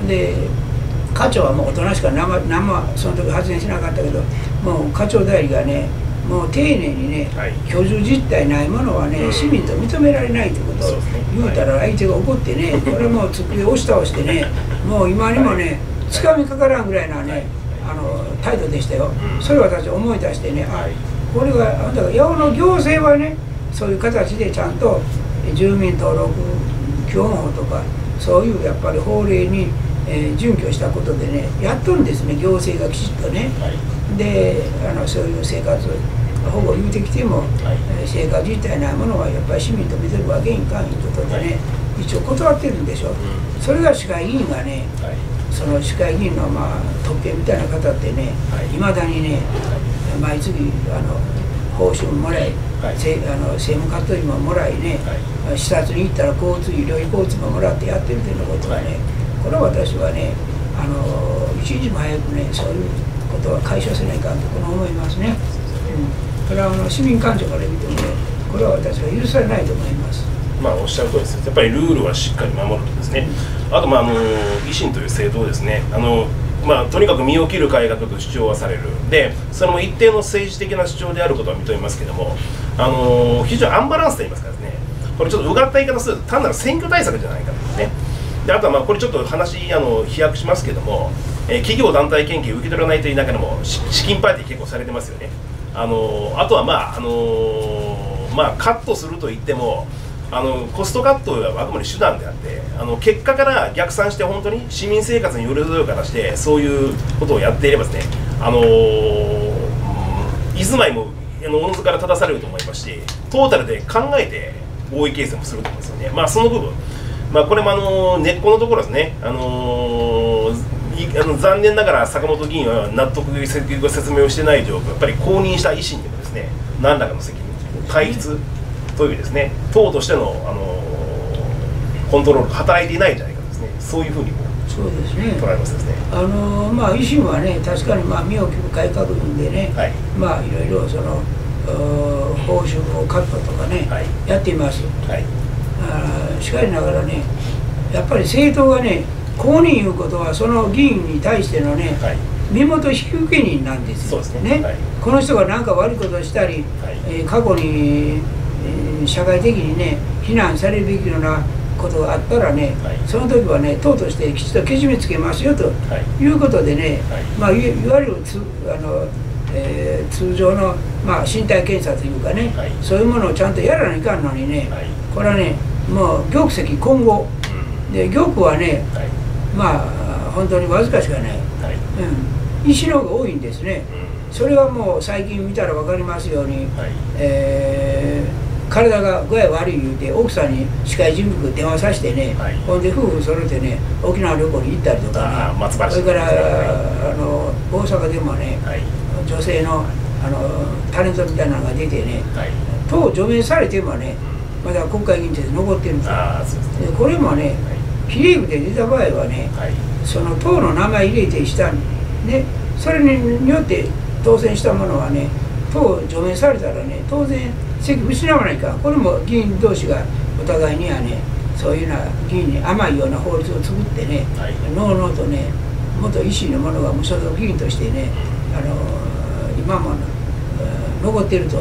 [SPEAKER 2] で課長はもうおとなしく何も何もその時発言しなかったけど、もう課長代理がねもう丁寧にね、はい、居住実態ないものはね、うん、市民と認められないということを言うたら相手が怒ってね、はい、これもう机を押し倒してねもう今にもねつかみかからんぐらいなね、はい、あの態度でしたよ、うん、それを私思い出してね、はい、これがあんたが八尾の行政はねそういう形でちゃんと住民登録基本法とかそういうやっぱり法令に、えー、準拠したことでねやっとるんですね、行政がきちっとね、はい、であのそういう生活保護言うてきても、はい、えー、生活実態ないものはやっぱり市民と見てるわけにいかんいうことでね、はい、一応断ってるんでしょ、うん、それが市会議員がね、はい、その市会議員のまあ特権みたいな方ってね、いま、はい、だにね、はい、毎月あの報酬ももらい、はい、あの政務活動費ももらいね、はい、視察に行ったら交通医療費交通ももらってやってるということはね、はい、これは私はね、あの一日も早くね、そういうことは解消せないかとこの思いますね。うん、これはあの市民感情から見てもね、これは私は許されないと思います。
[SPEAKER 1] まあおっしゃるとおりです。やっぱりルールはしっかり守るとですね。あとまああの維新という政党ですね。あのまあとにかく身を切る改革と主張はされる。で、それも一定の政治的な主張であることは認めますけれども、あの非常にアンバランスと言いますかですね。これちょっとうがった言い方すると単なる選挙対策じゃないかとですね。であとはまあこれちょっと話あの飛躍しますけども、えー、企業団体献金を受け取らないという中でも資金パーティー結構されてますよね。あのあとはまああのまあカットすると言っても。あのコストカットはあくまで手段であってあの結果から逆算して本当に市民生活に寄り添う形でそういうことをやっていればですねあの居住まいもおのずから正されると思いますしトータルで考えて合意形成もすると思うんですよね。まあその部分、まあ、これもあの根っこのところですね、あのー、あの残念ながら坂本議員は納得の説明をしてない状況やっぱり公認した維新にもですね何らかの責任対立というですね党としての、あのー、コントロールが働いていないんじゃないかですねそういうふうにも
[SPEAKER 2] そうですね
[SPEAKER 1] 捉えますですね。
[SPEAKER 2] あのー、まあ維新はね確かにまあ身を切る改革でね、はい、まあいろいろその報酬をカットとかね、はい、やっています。はい、あしかしながらねやっぱり政党がね公認いうことはその議員に対してのね、はい、身元引受人なんですよ。そうですね。ね、はい、この人が何か悪いことをしたり、はい、えー、過去に社会的にね非難されるべきようなことがあったらね、はい、その時はね党としてきちっとけじめつけますよということでね、はい、まあいわゆるつあの、えー、通常の、まあ、身体検査というかね、はい、そういうものをちゃんとやらないかんのにね、はい、これはねもう玉石混合、うん、で玉はね、はい、まあ本当にわずかしかない、はい、うん、石の方が多いんですね、うん、それはもう最近見たら分かりますように、はい、えー体が具合悪い言うて奥さんに司会人物電話させてね、はい、ほんで夫婦そろってね沖縄旅行に行ったりとかね、それからあの大阪でもね、はい、女性のあのタレントみたいなのが出てね、はい、党除名されてもねまだ国会議員として残ってるんですよ。でこれもね、はい、比例区で出た場合はね、はい、その党の名前入れて下にねそれによって当選したものはね党除名されたらね当然席失わないかこれも議員同士がお互いにはねそういうような議員に甘いような法律を作ってね、はい、のうのうとね元維新の者が無所属議員としてね、あのー、今も残っていると、はい、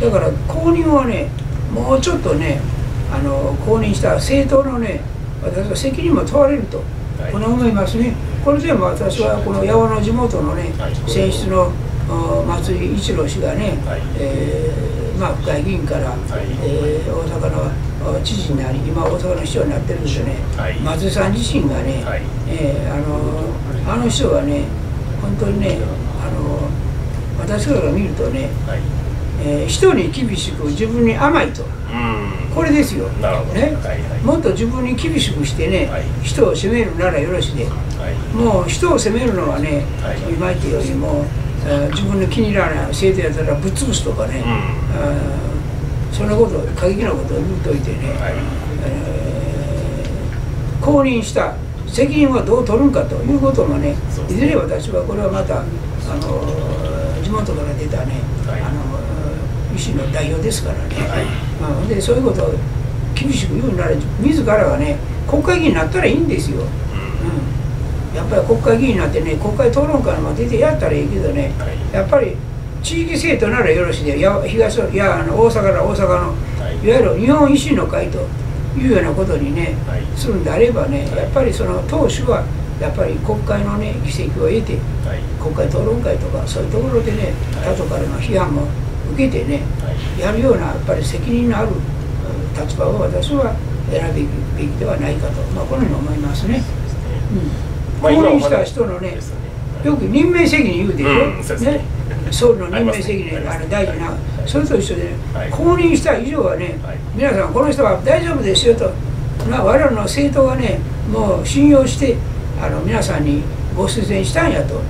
[SPEAKER 2] だから公認はねもうちょっとね、あのー、公認した政党のね私は責任も問われると、はい、この思いますね。これでも私はこの八尾の地元のね、はい、選出の松井一郎氏がね、はい、えー、まあ、府会議員から、はい、えー、大阪の知事になり今大阪の市長になってるんですよね、はい、松井さん自身がね、はい、えー、あのあの人はね本当にねあの私から見るとね、はい、えー、人に厳しく自分に甘いと、これですよ、ね、はいはい、もっと自分に厳しくしてね、はい、人を責めるならよろしで、はい、もう人を責めるのはね、はい、今言ったようにもう自分の気に入らない生徒やったらぶっ潰すとかね、うん、そんなこと過激なことを言うといてね、はい、えー、公認した責任はどう取るんかということもね、いずれ私はこれはまたあの地元から出たね、はい、あの維新の代表ですからね、はい、うん、でそういうことを厳しく言うなら自らがね国会議員になったらいいんですよ。やっぱり国会議員になってね国会討論会も出てやったらいいけどね、はい、やっぱり地域政党ならよろしいで、いや東いやあの大阪なら大阪の、はい、いわゆる日本維新の会というようなことにね、はい、するんであればね、やっぱりその党首はやっぱり国会のね議席を得て、はい、国会討論会とかそういうところでね、はい、後からの批判も受けてね、はい、やるようなやっぱり責任のある立場を私は選ぶべきではないかと、まあ、このように思いますね。公認した人のね、よく任命責任言うでしょ、うん、ね、総理の任命責任、あの大事な、それと一緒でね、はい、公認した以上はね、はい、皆さん、この人は大丈夫ですよと、まあ、我々の政党がね、もう信用して、あの皆さんにご推薦したんやと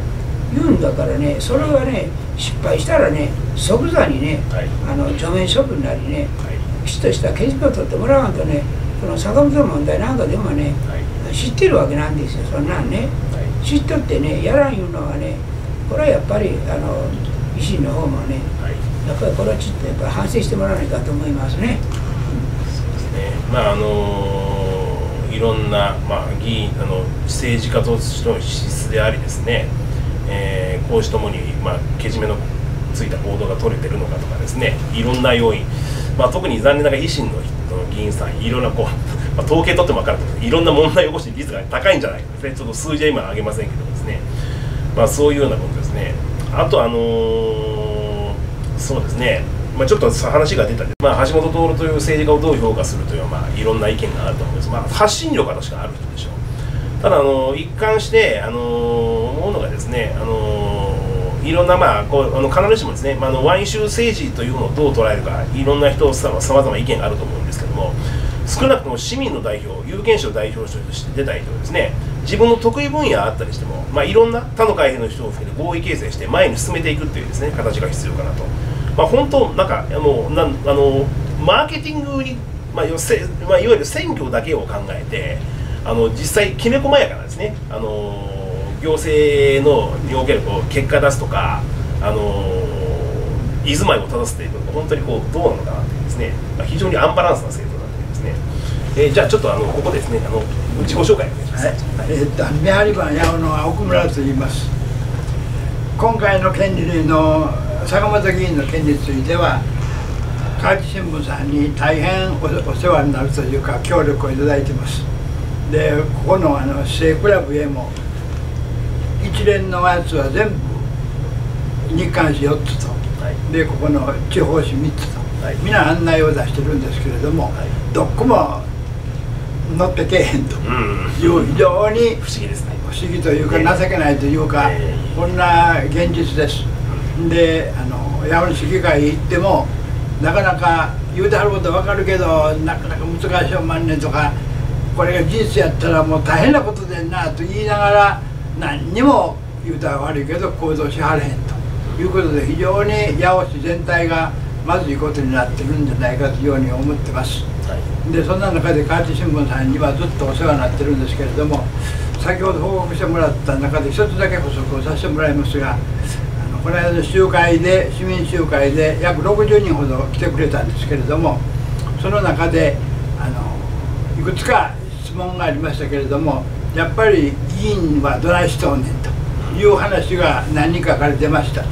[SPEAKER 2] 言うんだからね、それはね失敗したらね即座にね、はい、あの除名処分なりね、はい、きちっとした刑事を取ってもらわんとね、この坂本の問題なんかでもね、はい、知ってるわけなんですよ。そんなんね、はい、知っとってねやらんいうのはね、これはやっぱりあの維新の方もね、はい、やっぱりこれはちょっとやっぱ反省してもらわないかと思いますね。
[SPEAKER 1] そうですね。まああのー、いろんな、まあ、議員あの政治家としての資質でありですね、えー、公私ともに、まあ、けじめのついた行動が取れてるのかとかですね、いろんな要因、まあ、特に残念ながら維新の議員さん、いろんなこう、まあ、統計取っても分かると思う、いろんな問題を起こして率が高いんじゃないかですね。ちょっと数字は今挙げませんけどですね、まあ、そういうようなことですね。あとあのー、そうですね、まあ、ちょっと話が出たんで、まあ、橋本徹という政治家をどう評価するというのは、まあ、いろんな意見があると思うんです。まあ、発信力は確かある人でしょう。ただ、あの一貫して、あの思うのがですね、あのいろんな、まあ、こうあの必ずしもですね、まあ、あの賄州政治というのをどう捉えるか、いろんな人さまざま意見があると思うんですけども、少なくとも市民の代表、有権者を代表として出たりとかですね、自分の得意分野あったりしても、まあ、いろんな他の会派の人を含めて合意形成して前に進めていくっていうですね形が必要かなと。まあ、本当なんかもうなんあのマーケティングに、まあよせまあ、いわゆる選挙だけを考えて、あの実際きめ細やかなですね、あの行政のにおけるこう結果出すとか、あの居住まいを正すというのが本当にこうどうなのかなっていうですね、まあ、非常にアンバランスな制度になっていますね。えー、じゃあちょっとあのここですね、あの自己紹介お願いします。はい、
[SPEAKER 3] えー、っと見張り番八尾の奥村と言います。今回の件にの坂本議員の件については、河内新聞さんに大変 お, お世話になるというか協力をいただいています。で、ここのあの市政クラブへも一連のやつは全部日刊紙よっつと、はい、でここの地方紙みっつと、はい、皆案内を出してるんですけれども、はい、どこも乗ってけえへんという非常に不思議ですね。不思議というか情けないというか、こんな現実です。で、あの八尾の市議会行ってもなかなか言うてはることは分かるけど、なかなか難しい万年とか、これが事実やったらもう大変なことでんなと言いながら、何にも言うたら悪いけど行動しはれへんということで、非常に八尾市全体がまずいことになってるんじゃないかというように思ってます。はい、でそんな中で河内新聞さんにはずっとお世話になってるんですけれども、先ほど報告してもらった中で一つだけ補足をさせてもらいますが、あのこの間の集会で市民集会で約ろくじゅうにんほど来てくれたんですけれども、その中であのいくつか質問がありましたけれども、やっぱり議員はどないしとんねんという話が何人かから出ました。はい、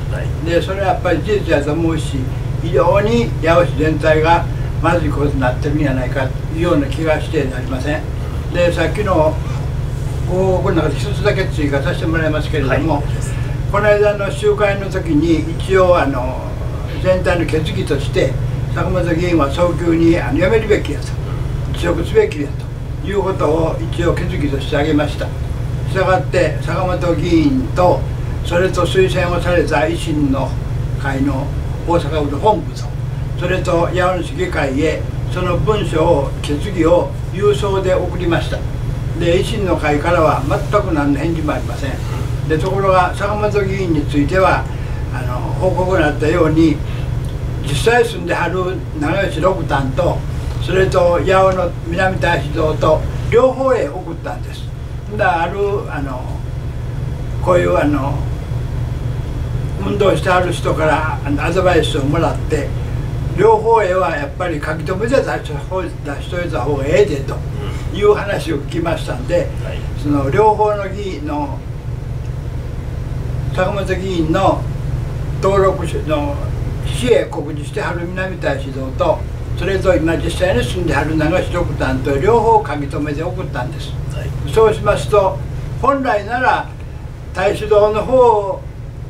[SPEAKER 3] でそれはやっぱり事実だと思うし、非常に八尾市全体がまずいことになってるんじゃないかというような気がしてなりません。でさっきのご報告の中で一つだけ追加させてもらいますけれども、はい、この間の集会の時に一応あの全体の決議として坂本議員は早急にあの辞めるべきやと、辞職すべきやということを一応決議として挙げました。したがって坂本議員とそれと推薦をされた維新の会の大阪府の本部と、それと八尾の市議会へその文書を決議を郵送で送りました。で維新の会からは全く何の返事もありません。でところが坂本議員についてはあの報告があったように、実際住んではる長吉六反とそれと八尾の南大師堂と両方へ送ったんです。だあるあのこういうあの運動してはる人からあのアドバイスをもらって、両方へはやっぱり書き留めて出しといた方がええでという話を聞きましたんで、はい、その両方の議員の坂本議員の登録の市へ告示してはる南大師堂と、それと今実際に住んではる長吉六反と両方書き留めて送ったんです。はい、そうしますと本来なら大師堂の方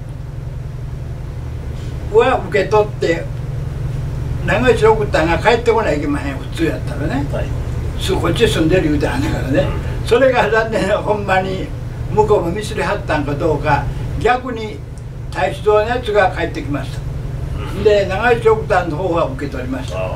[SPEAKER 3] は受け取って長吉六反が帰ってこないといけまへん、普通やったらね、はい、こっち住んでる言うてはんだからね、うん、それが残念なほんまに向こうもミスりはったんかどうか、逆に大使堂のやつが帰ってきました。うん、で長吉六反の方は受け取りました。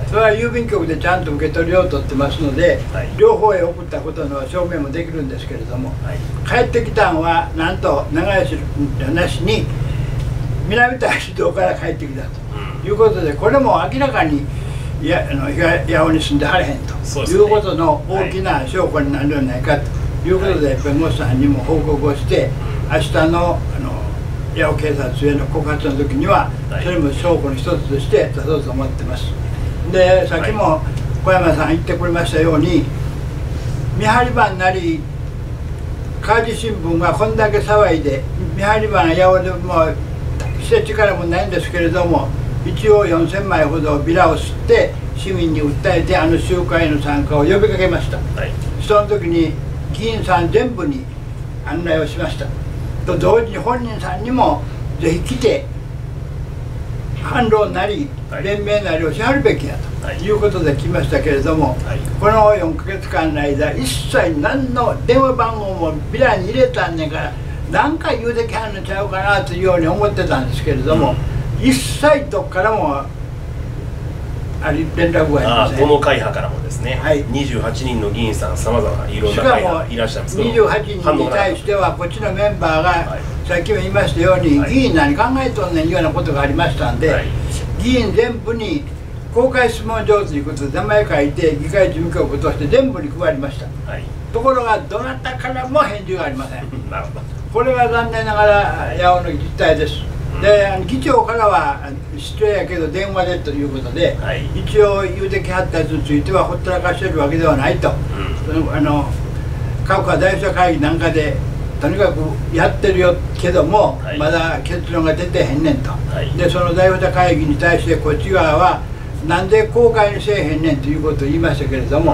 [SPEAKER 3] それは郵便局でちゃんと受け取りを取ってますので、はい、両方へ送ったことの証明もできるんですけれども、はい、帰ってきたのはなんと長屋市なしに南大市道から帰ってきたということで、これも明らかにいやあの八尾に住んではれへんということの大きな証拠になるんじゃないかということで、弁護士さんにも報告をして、明日のあの八尾警察への告発の時にはそれも証拠の一つとして出そうと思ってます。で、さっきも小山さん言ってくれましたように、見張り番なり川路新聞がこんだけ騒いで、見張り番八尾でも施設からもないんですけれども、一応よんせんまいほどビラを吸って市民に訴えて、あの集会の参加を呼びかけました、はい、その時に議員さん全部に案内をしましたと同時に、本人さんにもぜひ来て反論なり連名なりをしはるべきやということで来ましたけれども、はい、このよんかげつかんの間一切何の電話番号もビラに入れたんねんから、何回言うてきはんのちゃうかなというように思ってたんですけれども、うん、一切どっからもあり連絡がありません。
[SPEAKER 1] どの会派からもですね、はい、にじゅうはちにんの議員さん、さまざまないろんな会派いらっしゃいますけど、
[SPEAKER 3] にじゅうはちにんに対してはこっちのメンバーが、はい、さっきも言いましたように、はい、議員何考えとんねんいうようなことがありましたんで、はい、議員全部に公開質問状ということで名前書いて議会事務局として全部に配りました、はい、ところがどなたからも返事がありませんなるほど。これは残念ながら八尾の実態です。で、議長からは失礼やけど電話でということで、はい、一応言うてきはったやつについてはほったらかしてるわけではないと、うん、あの各課大社会議なんかでとにかくやってるよけども、はい、まだ結論が出てへんねんと、はい、でその大社会議に対してこっち側はなんで公開にせえへんねんということを言いましたけれども、うん、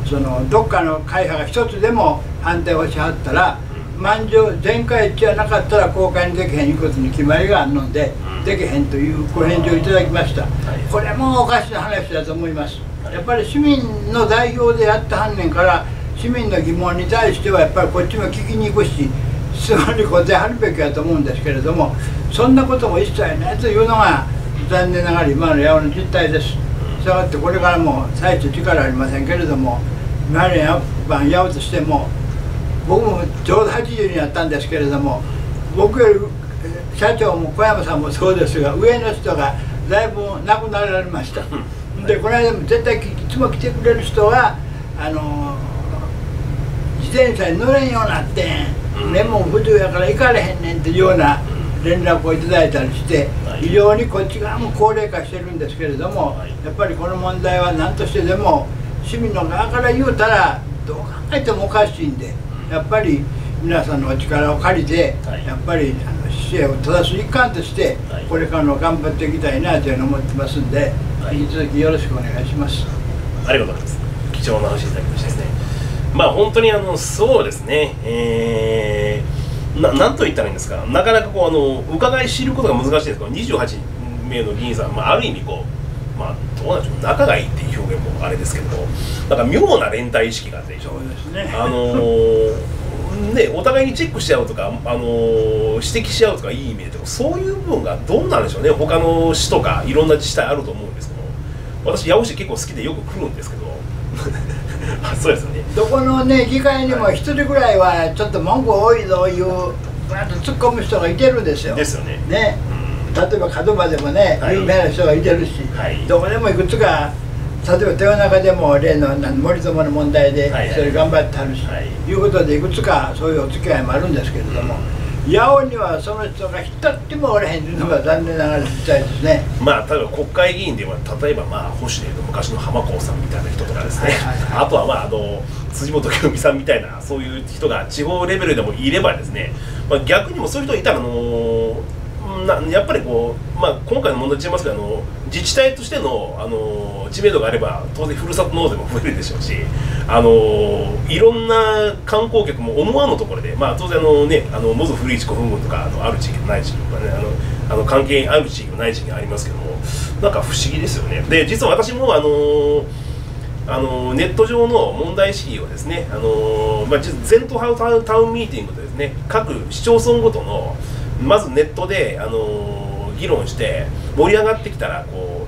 [SPEAKER 3] そのどっかの会派が一つでも反対をしはったら、満場全会一致はなかったら公開にできへんいうことに決まりがあるので、うん、できへんというご返事をいただきました、はい、これもおかしな話だと思います、はい、やっぱり市民の代表でやってはんねんから、市民の疑問に対してはやっぱりこっちも聞きに行くし、質問に答えはるべきやと思うんですけれども、そんなことも一切ないというのが残念ながら今の八尾の実態です。したがってこれからも最中力ありませんけれども、見張り番八尾としても、僕もちょうどはちじゅうになったんですけれども、僕より社長も小山さんもそうですが、上の人がだいぶ亡くなられましたで、この間も絶対いつも来てくれる人はあの自転車に乗れんようになってん、レモン不自由やから行かれへんねんっていうような連絡をいただいたりして、非常にこっち側も高齢化してるんですけれども、やっぱりこの問題は何としてでも市民の側から言うたらどう考えてもおかしいんで、やっぱり皆さんのお力を借りて、はい、やっぱりあの姿勢を正す一環として、はい、これからも頑張っていきたいなというふうに思ってますんで、はい、引き続きよろしくお願いします。
[SPEAKER 1] ありがとうございます。貴重な話いただきましたですね。まあ本当にあのそうですね、えー、ななんと言ったらいいんですか、なかなかこうあの伺い知ることが難しいんですけど、にじゅうはちめいの議員さん、まあ、ある意味こう、まあ、どうなんでしょう、仲がいいっていう表現もあれですけども、なんか妙な連帯意識があって、
[SPEAKER 3] そうですね、
[SPEAKER 1] あのーね、お互いにチェックし合うとか、あのー、指摘し合うとかいい意味でとか、そういう部分がどうなんでしょうね。他の市とかいろんな自治体あると思うんですけど、私八尾市結構好きでよく来るんですけどそうですよね、
[SPEAKER 3] どこのね議会にも一人ぐらいはちょっと文句多いぞいうバーッと突っ込む人がいてるんですよ。
[SPEAKER 1] ですよね。
[SPEAKER 3] ね、うん、例えば門真でもね、はい、有名な人がいてるし、はい、どこでもいくつか、例えば豊中でも例の森友の問題でそれ頑張ってはるし、はいはい、いうことでいくつかそういうお付き合いもあるんですけれども、うん、八尾にはその人が一人もおれへんというのが残念ながら実態ですね。
[SPEAKER 1] まあ例えば国会議員では例えばまあ保守でいうと昔の浜子さんみたいな人とかですね、はいはいはい、あとはまああの辻元清美さんみたいなそういう人が地方レベルでもいればですね、まあ、逆にもそういう人いたらあのなやっぱりこう、まあ、今回の問題違いますけど、あの自治体としての、あの知名度があれば当然ふるさと納税も増えるでしょうし、あのいろんな観光客も思わぬところで、まあ、当然あの、ね、あのモズ古市古墳群とかあのある地域のない地域とかね、あのあの関係ある地域のない地域がありますけども、なんか不思議ですよね。で実は私もあのあのネット上の問題意識をですね、あの、まあ、全都ハウタウンタウンミーティングでですね、各市町村ごとのまずネットで、あのー、議論して盛り上がってきたらこう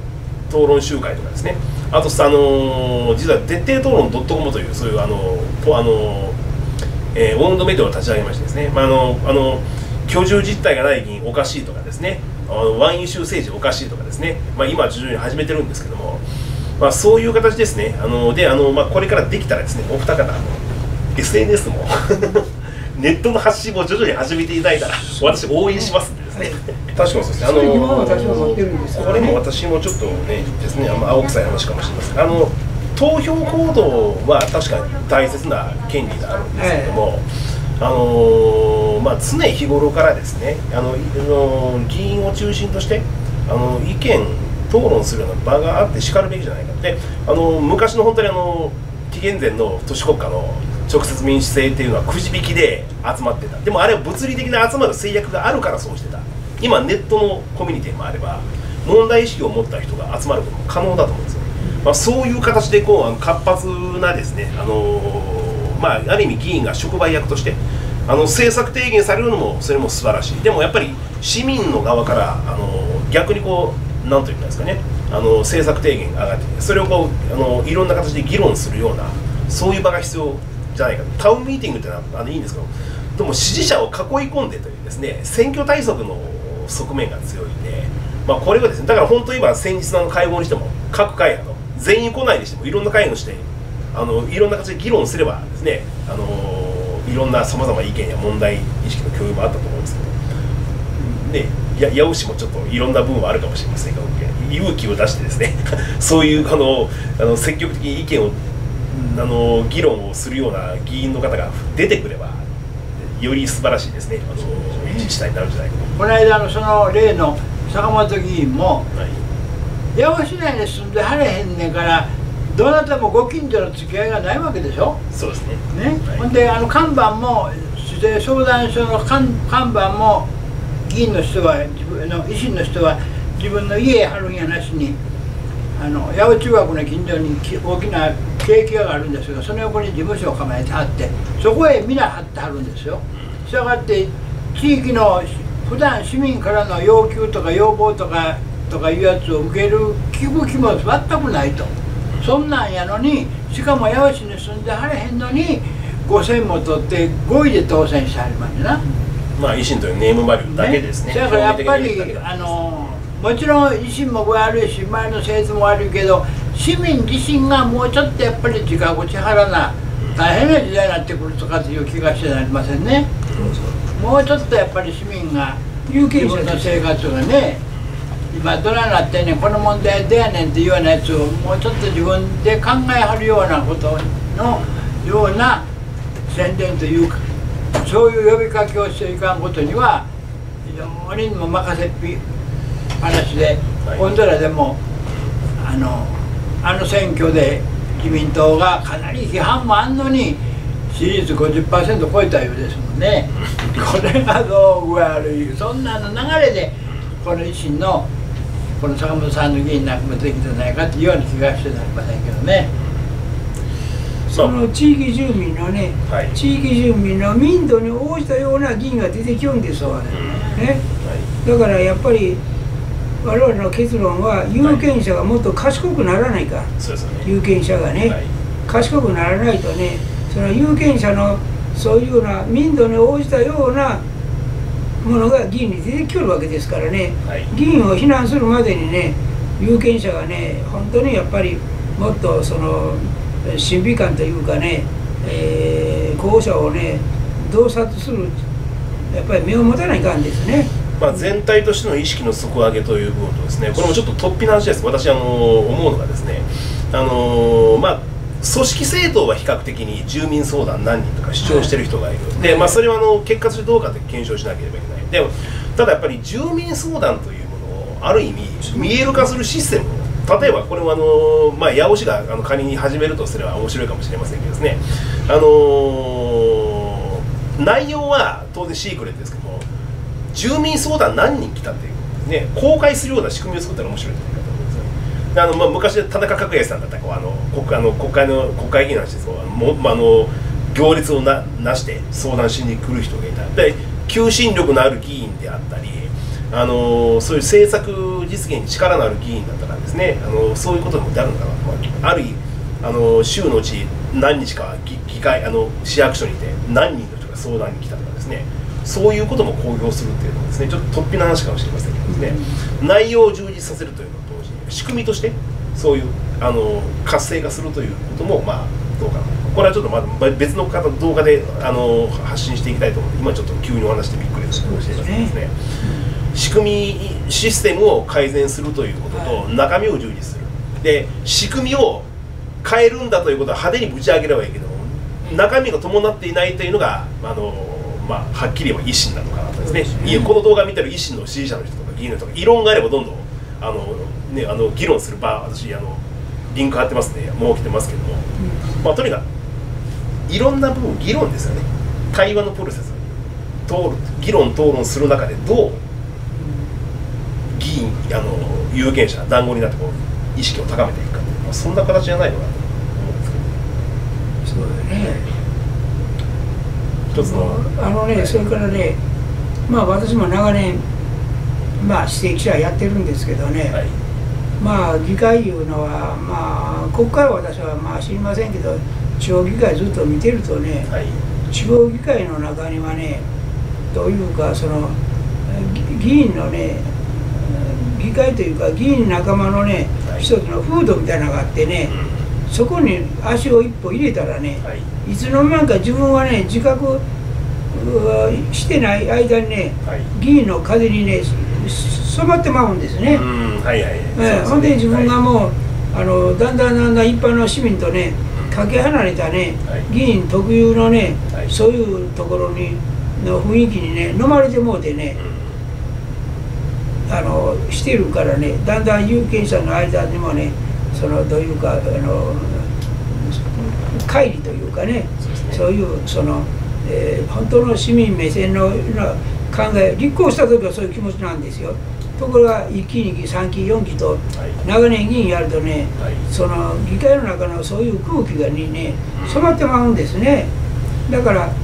[SPEAKER 1] 討論集会とかですね、あとあの実は徹底討論 .com というそういうあのあの、えー、オウンドメディアを立ち上げましてですね、まあ、あのあの居住実態がない議員おかしいとかですね、あのワンイシュー政治おかしいとかですね、まあ、今徐々に始めてるんですけども、まあ、そういう形ですね。あのであの、まあ、これからできたらですね、お二方あの エスエヌエス もネットの発信も徐々に始めていただいたら私応援しますんでですね。確かにそうですね。あのこれも私もちょっとねですね、あんま青臭い話かもしれません。あの投票行動は確かに大切な権利があるんですけども、あのまあ、常日頃からですね、あの議員を中心としてあの意見討論するような場があってしかるべきじゃないかって、あの昔の本当にあの紀元前の都市国家の直接民主制っていうのはくじ引きで集まってた。でもあれは物理的な集まる制約があるからそうしてた。今ネットのコミュニティもあれば問題意識を持った人が集まることも可能だと思うんですよ。まあ、そういう形でこうあの活発なですね、あのー、まあある意味議員が触媒役としてあの政策提言されるのもそれも素晴らしい。でもやっぱり市民の側からあのー、逆にこうなんというんですかね、あの政策提言が上がってきて、それをこうあのいろんな形で議論するようなそういう場が必要じゃないかと。タウンミーティングってのはあのいいんですけど、でも支持者を囲い込んでというですね、選挙対策の側面が強いんで、まあ、これはですね、だから本当に今先日の会合にしても各会派の全員来ないにしてもいろんな会合をしてあのいろんな形で議論すればですね、あのいろんなさまざまな意見や問題意識の共有もあったと思うんですけど、ね、や八尾市もちょっといろんな部分はあるかもしれませんが、勇気を出してですねそういうあのあの積極的に意見をあの議論をするような議員の方が出てくればより素晴らしいですね、あの自治体になるんじゃないかと。
[SPEAKER 3] この間のその例の坂本議員も、はい、八尾市内に住んではれへんねんからどなたもご近所の付き合いがないわけでしょ。
[SPEAKER 1] そうですね。
[SPEAKER 3] ね、はい、ほんであの看板も市政相談所の看看板も議員の人は自分の維新の人は自分の家へ貼るんやなしに、あの八尾中学の近所に大きなケーキ屋があるんですが、その横に事務所を構えてはってそこへ皆貼ってはるんですよ。したがって地域の普段市民からの要求とか要望とかとかいうやつを受ける聞く気も全くないと。そんなんやのに、しかも八尾市に住んではれへんのにごせんも取ってごいで当選してはりますな。
[SPEAKER 1] まあ維新というネームバリューだけですね。
[SPEAKER 3] だからやっぱりあのもちろん維新も悪いし前の政治も悪いけど、市民自身がもうちょっとやっぱり自覚しはらな大変な時代になってくるとかという気がしてなりませんね。もうちょっとやっぱり市民が自分の生活がね、今どないなってんねん、この問題どうやねんっていうようなやつをもうちょっと自分で考えはるようなことのような宣伝というか、そういう呼びかけをしていかんことには非常にも任せっぴ話で、今度らでもあのあの選挙で自民党がかなり批判もあんのに支持率 ごじゅっパーセント 超えたようですもんね。これがどう具合悪い、そんなの流れでこの維新のこの坂本さんの議員なんかもできてないかというような気がしてなりませんけどね。
[SPEAKER 2] その地域住民のね、はい、地域住民の民度に応じたような議員が出てきよんですわ、ね、はい、だからやっぱり我々の結論は有権者がもっと賢くならないか、はい、有権者がね、はい、賢くならないとね、その有権者のそういうような民度に応じたようなものが議員に出てきよるわけですからね、はい、議員を非難するまでにね、有権者がね本当にやっぱりもっとその審美感というかね、えー、候補者をね洞察するやっぱり目を持たないかんですね。
[SPEAKER 1] まあ全体としての意識の底上げという部分とですね、これもちょっと突飛な話です。私あの思うのがですね、あのまあ組織政党は比較的に住民相談何人とか主張してる人がいる、はい、で、まあ、それはあの結果としてどうかって検証しなければいけない。でもただやっぱり住民相談というものをある意味見える化するシステムを、例えばこれはあの、まあ、八尾市があの仮に始めるとすれば面白いかもしれませんけどですね、あのー、内容は当然シークレットですけども、住民相談何人来たっていう、ね、公開するような仕組みを作ったら面白いんじゃないかと思うんですよね。あのまあ、昔田中角栄さんだったらこうあの 国, あの国会の国会議員の話ですけど、も、まあ、あの行列を な, なして相談しに来る人がいた。で求心力のある議員であったり、 あのそういう政策実現に力のある議員だったらですね、あのそういうこともであるんだなと、あるあの週のうち何日か議議会あの市役所にいて何人の人が相談に来たとかですね、そういうことも公表するっていうのはですね、ちょっと突飛な話かもしれませんけどですね、内容を充実させるというのと同時に仕組みとしてそういうあの活性化するということもまあどうかな、これはちょっとまだ別の方動画であの発信していきたいと思うので、今ちょっと急にお話してびっくりしたかもしれませんですね。仕組みシステムを改善するということと中身を充実する、で仕組みを変えるんだということは派手にぶち上げればいいけど、中身が伴っていないというのがあの、まあ、はっきり言えば維新なのかなとですね。いやこの動画を見てる維新の支持者の人とか議員の人とか異論があればどんどんあの、ね、あの議論する場、私あのリンク貼ってますね、もう来てますけども、まあ、とにかくいろんな部分議論ですよね。対話のプロセス通る議論討論する中でどう議員あの有権者団子になってこう意識を高めていくか、まあ、そんな形じゃないのかなと思うんですけど。
[SPEAKER 2] そうだね。
[SPEAKER 1] 一つの
[SPEAKER 2] あのね、それからね、まあ私も長年まあ私的者やってるんですけどね、はい、まあ議会いうのはまあ国会は私はまあ知りませんけど、地方議会ずっと見てるとね、はい、地方議会の中にはね、どういうかその議員のね、議会というか議員仲間のね、はい、一つの風土みたいなのがあってね、うん、そこに足を一歩入れたらね、はい、いつの間にか自分はね自覚してない間にね、はい、議員の風にね染まってまうんですね。ほんで自分がもう、はい、あのだんだんだんだん一般の市民とねかけ離れたね、はい、議員特有のね、はい、そういうところにの雰囲気にね飲まれてもうてね、うん、あのしてるからね、だんだん有権者の間にもね、そのどういうかあの乖離というかね、そういうその、えー、本当の市民目線の考え、立候補した時はそういう気持ちなんですよ。ところがいっきにきさんきよんきと長年議員やるとね、はい、その議会の中のそういう空気がにね染まってまうんですね。だから、うん、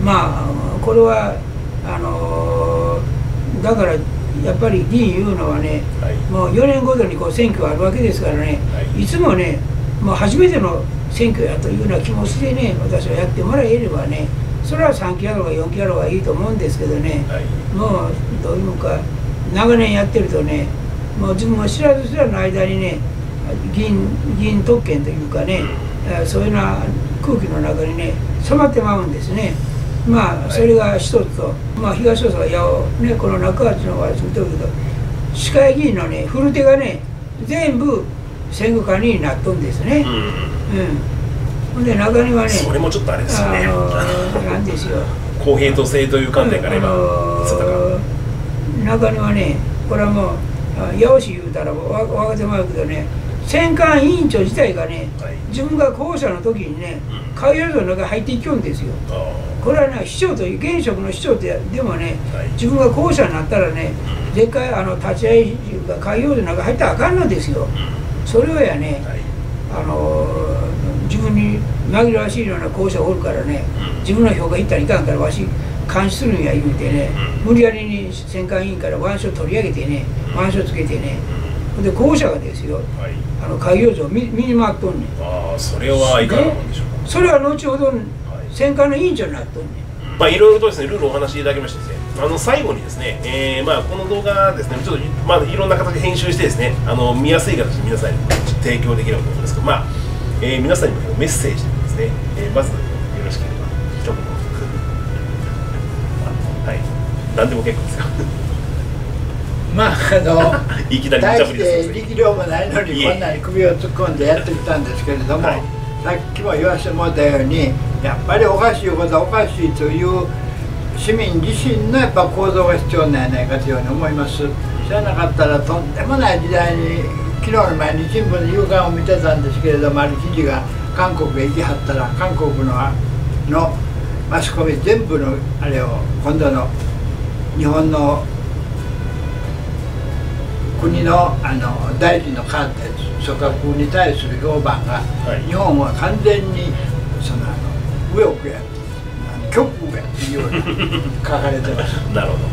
[SPEAKER 2] まあこれはあのー、だからやっぱり議員いうのはね、はい、もうよねんごとにこう選挙があるわけですからね、はい、いつもねもう初めての選挙やというような気持ちでね私はやってもらえればね、それはさんきやろうがよんきやろうがいいと思うんですけどね、はい、もうどういうのか長年やってるとね、もう自分が知らず知らずの間にね議員、議員特権というかね、うん、そういうような空気の中にね染まってまうんですね。まあそれが一つと、まあ東大阪八尾ね、この中町の私見てるけど市会議員のね古手がね全部選挙管理になっとんですね。うん、うんほんで中にはね、そ
[SPEAKER 1] れもちょっとあれですよね。あの
[SPEAKER 2] ー、なんですよ。
[SPEAKER 1] 公平と正という観点から言えば、あの
[SPEAKER 2] ー、中にはね、これはもう八尾市言うたら分かってもらうけどね、選管委員長自体がね、はい、自分が候補者の時にね、会場の中に入っていきよんですよ。これはね、市長という現職の市長ででもね、はい、自分が候補者になったらね、絶対あの立ち会いというか会場の中に入ったらあかんのですよ。それをやね、はい、あのー自分に紛らわしいような候補者がおるからね、自分の票がいったらいかんからわし監視するんや言うてね、無理やりに選管委員から腕章取り上げてね、腕章つけてね、で候補者がですよ、はい、あの開業所を見見に回っとんねん。
[SPEAKER 1] ああ、それはいかがなもんでしょうか。
[SPEAKER 2] それは後ほど選管の委員長になっとんねん。
[SPEAKER 1] まあいろいろとですねルールをお話しいただきましてですね、あの最後にですね、えー、まあこの動画ですねちょっとまあいろんな形で編集してですね、あの見やすい形で皆さんに提供できればと思うんですけど、まあ。えー、皆さんにもメッセージでですね、えー、まずよろしければ一言はい、何でも結構ですよ
[SPEAKER 3] まああの
[SPEAKER 1] いきなり
[SPEAKER 3] 大して力量もないのにこんなに首を突っ込んでやってきたんですけれども、はい、さっきも言わせてもらったようにやっぱりおかしいことはおかしいという市民自身のやっぱ行動が必要なんじゃないかというように思います。知らなかったらとんでもない時代に昨日の前に新聞で夕刊を見てたんですけれども、ある記事が韓国へ行きはったら韓国ののマスコミ全部のあれを今度の日本の国のあの大臣の変わったやつ、組閣に対する評判が、はい、日本は完全にそのあの右翼や極右やっていうように書かれてます。
[SPEAKER 1] なるほど。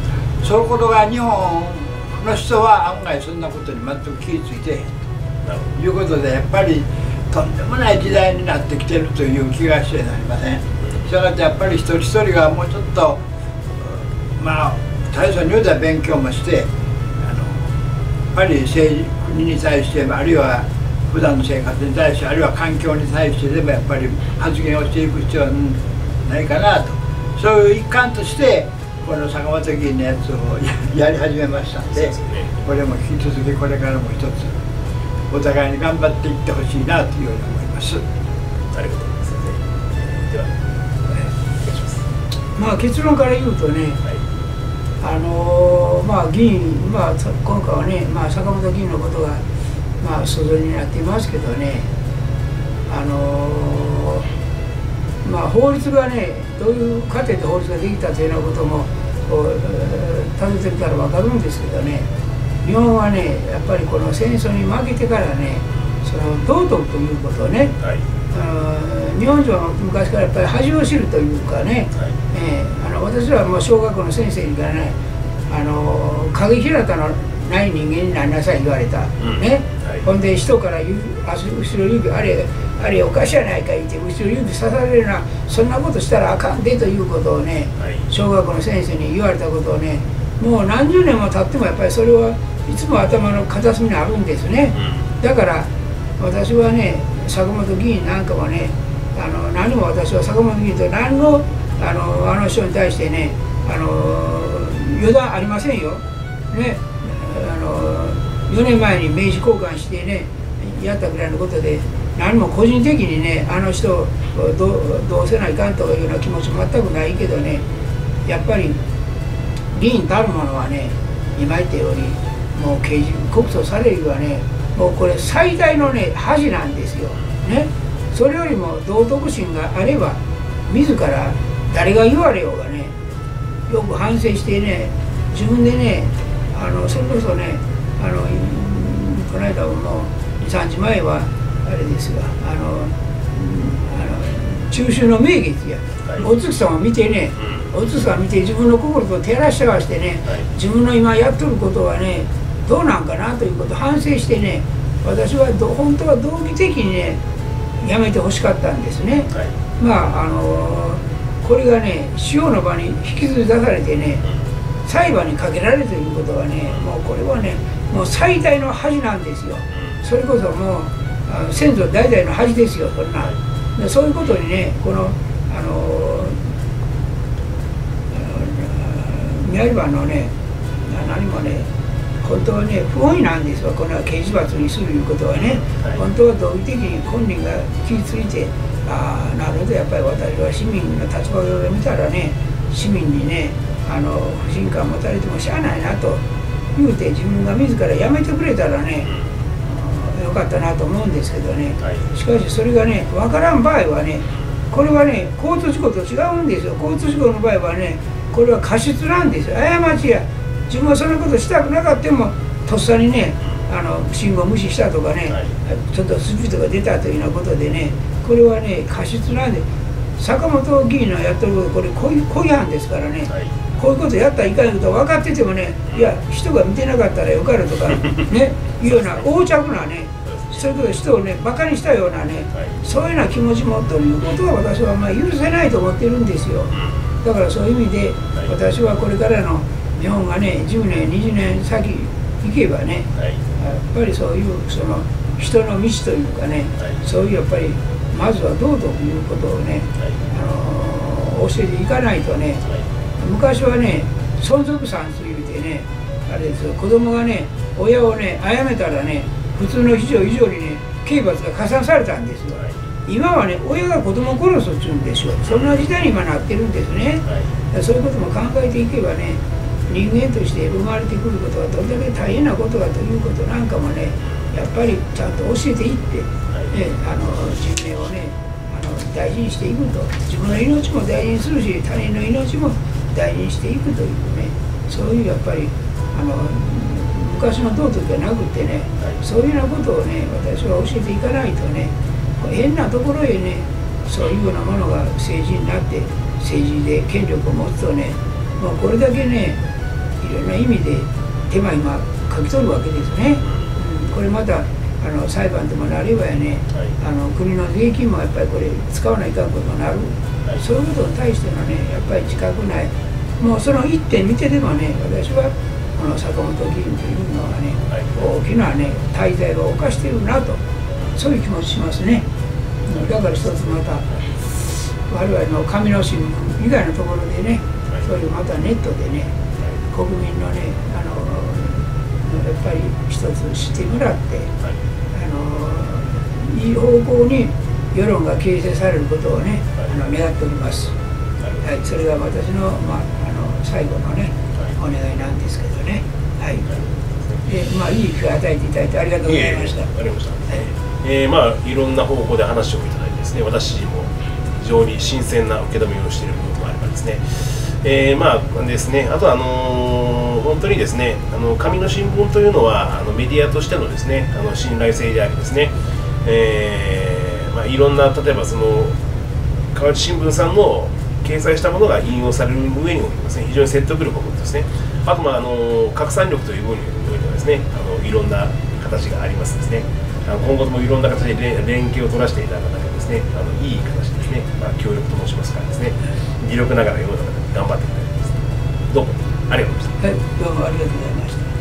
[SPEAKER 3] そのことが日本の人は案外そんなことに全く気付いてへんということで、やっぱりとんでもない時代になってきてるという気がしてなりません。したがってやっぱり一人一人がもうちょっとまあ大層に言うたら勉強もして、あのやっぱり政治国に対してあるいは普段の生活に対してあるいは環境に対してでもやっぱり発言をしていく必要はないかなと、そういう一環としてこの坂本議員のやつをやり始めましたんで、これも引き続きこれからも一つお互いに頑張っていってほしいなというように思います。
[SPEAKER 1] ありがとうございます。では、お願いします。
[SPEAKER 2] まあ結論から言うとね、はい、あのー、まあ議員、まあ今回はね、まあ坂本議員のことがまあ想像になっていますけどね、あのー、まあ法律がね、どういう過程で法律ができたというようなことも尋ねてみたら分かるんですけどね、日本はねやっぱりこの戦争に負けてからね、その道徳ということをね、はい、あ日本人は昔からやっぱり恥を知るというかね、はい、えー、あの私はもう小学校の先生にからね、あの影ひなたのない人間になりなさい言われた、うん、ね、はい、ほんで人から指後ろ指あれあれおかしいやないか言って後ろ指刺されるようなそんなことしたらあかんでということをね、はい、小学校の先生に言われたことをね、もう何十年も経ってもやっぱりそれはいつも頭の片隅にあるんですね、うん、だから私はね坂本議員なんかもね、あの何も私は坂本議員と何のあのあの人に対してね、あの予断ありませんよ、ね、あのよねんまえに名刺交換してねやったぐらいのことで、何も個人的にねあの人をどう、どうせないかんというような気持ち全くないけどね、やっぱり議員たるものはね、今言ったようにもう刑事告訴されるはね、もうこれ最大のね恥なんですよ、ね、それよりも道徳心があれば自ら誰が言われようがね、よく反省してね、自分でね、あのそれこそね、あのこの間もにさんにちまえはあれですが、あの、あの中秋の名月や、はい、お月さんを見てね、うん、お月さんを見て自分の心と照らし合わせてね、はい、自分の今やっとることはねどうなんかなということを反省してね、私はど本当は道義的にねやめてほしかったんですね、はい、まああのこれがね司法の場に引きずり出されてね、うん、裁判にかけられるということはね、もうこれはねもう最大の恥なんですよ、それこそもう先祖代々の恥ですよ、そんなでそういうことにね、このあの宮島のね何もね本当はね不本意なんですよ、この刑事罰にするいうことはね、はい、本当は道義的に本人が気付いて、ああなるほど、やっぱり私は市民の立場を見たらね、市民にねあの不信感持たれてもしゃあないなと言うて、自分が自らやめてくれたらね、うん、よかったなと思うんですけどね、はい、しかしそれがね分からん場合はね、これはね交通事故と違うんですよ。交通事故の場合はねこれは過失なんですよ、過ちや。自分はそんなことしたくなかったもとっさにねあの信号無視したとかね、はい、ちょっとスピードが出たというようなことでね、これはね過失なんで、坂本議員のやってることこれ故意故意犯ですからね、はい、こういうことやったらいかんこと分かっててもね、いや人が見てなかったらよかるとかねいうような横着なね、そういうこと人をねバカにしたようなね、はい、そういうような気持ちもということは私はまあ許せないと思ってるんですよ。だからそういう意味で私はこれからの日本がねじゅうねんにじゅうねん先行けばね、はい、やっぱりそういうその人の道というかね、はい、そういうやっぱりまずは道徳ということをね、はい、あのー、教えていかないとね、はい、昔はね存続産出言うてねあれですよ、子供がね親をね殺めたらね普通の非常以上にね刑罰が加算されたんですよ。はい、今はね親が子供を殺すっていうんでしょう、そんな時代に今なってるんですね。はい、そういうことも考えていけばね、人間として生まれてくることはどれだけ大変なことだということなんかもねやっぱりちゃんと教えていって、はい、ね、あの人命をねあの大事にしていくと、自分の命も大事にするし他人の命も大事にしていくというね、そういうやっぱりあの昔の道徳じゃなくてね、はい、そういうようなことをね私は教えていかないとね、変なところへねそういうようなものが政治になって政治で権力を持つとね、もうこれだけねいろんな意味で手間今書き取るわけですね。うん、これまたあの裁判でもなればやね、はい、あの国の税金もやっぱりこれ使わないかんこともなる、はい、そういうことに対してのねやっぱり自覚ない、もうその一点見てでもね、私はこの坂本議員というのはね、はい、大きなね大罪を犯しているなと、そういう気持ちしますね。だから一つまた我々の紙の新聞以外のところでね、はい、そういうまたネットでね、はい、国民のねあのやっぱり一つ知ってもらって、はい、あのいい方向に世論が形成されることをね、はい、あの願っております。はい、それが私の、まあ、あの最後のね、はい、お願いなんですけどね。はい。で、まあいい機会を与えていただいてありがとうございました。
[SPEAKER 1] ありがとうございました。はい、えー、まあいろんな方向で話をいただいてですね、私も非常に新鮮な受け止めをしている部分もあればですね。えー、まあですね、あとあのー、本当にですね、あの紙の新聞というのはあのメディアとしてのですね、あの信頼性でありですね、えー、まあいろんな例えばその河内新聞さんの掲載したものが引用される上においてですね、非常に説得力を持ってですね、あとまああの拡散力という部分においてはですね、あのいろんな形がありますですね。あの今後ともいろんな形で連携を取らせていただく中でですね、あのいい形ですね、まあ協力と申しますからですね、微力ながら世の中で頑張っていただきます。どうもありがとうございました。
[SPEAKER 2] はい、どうもありがとうございました。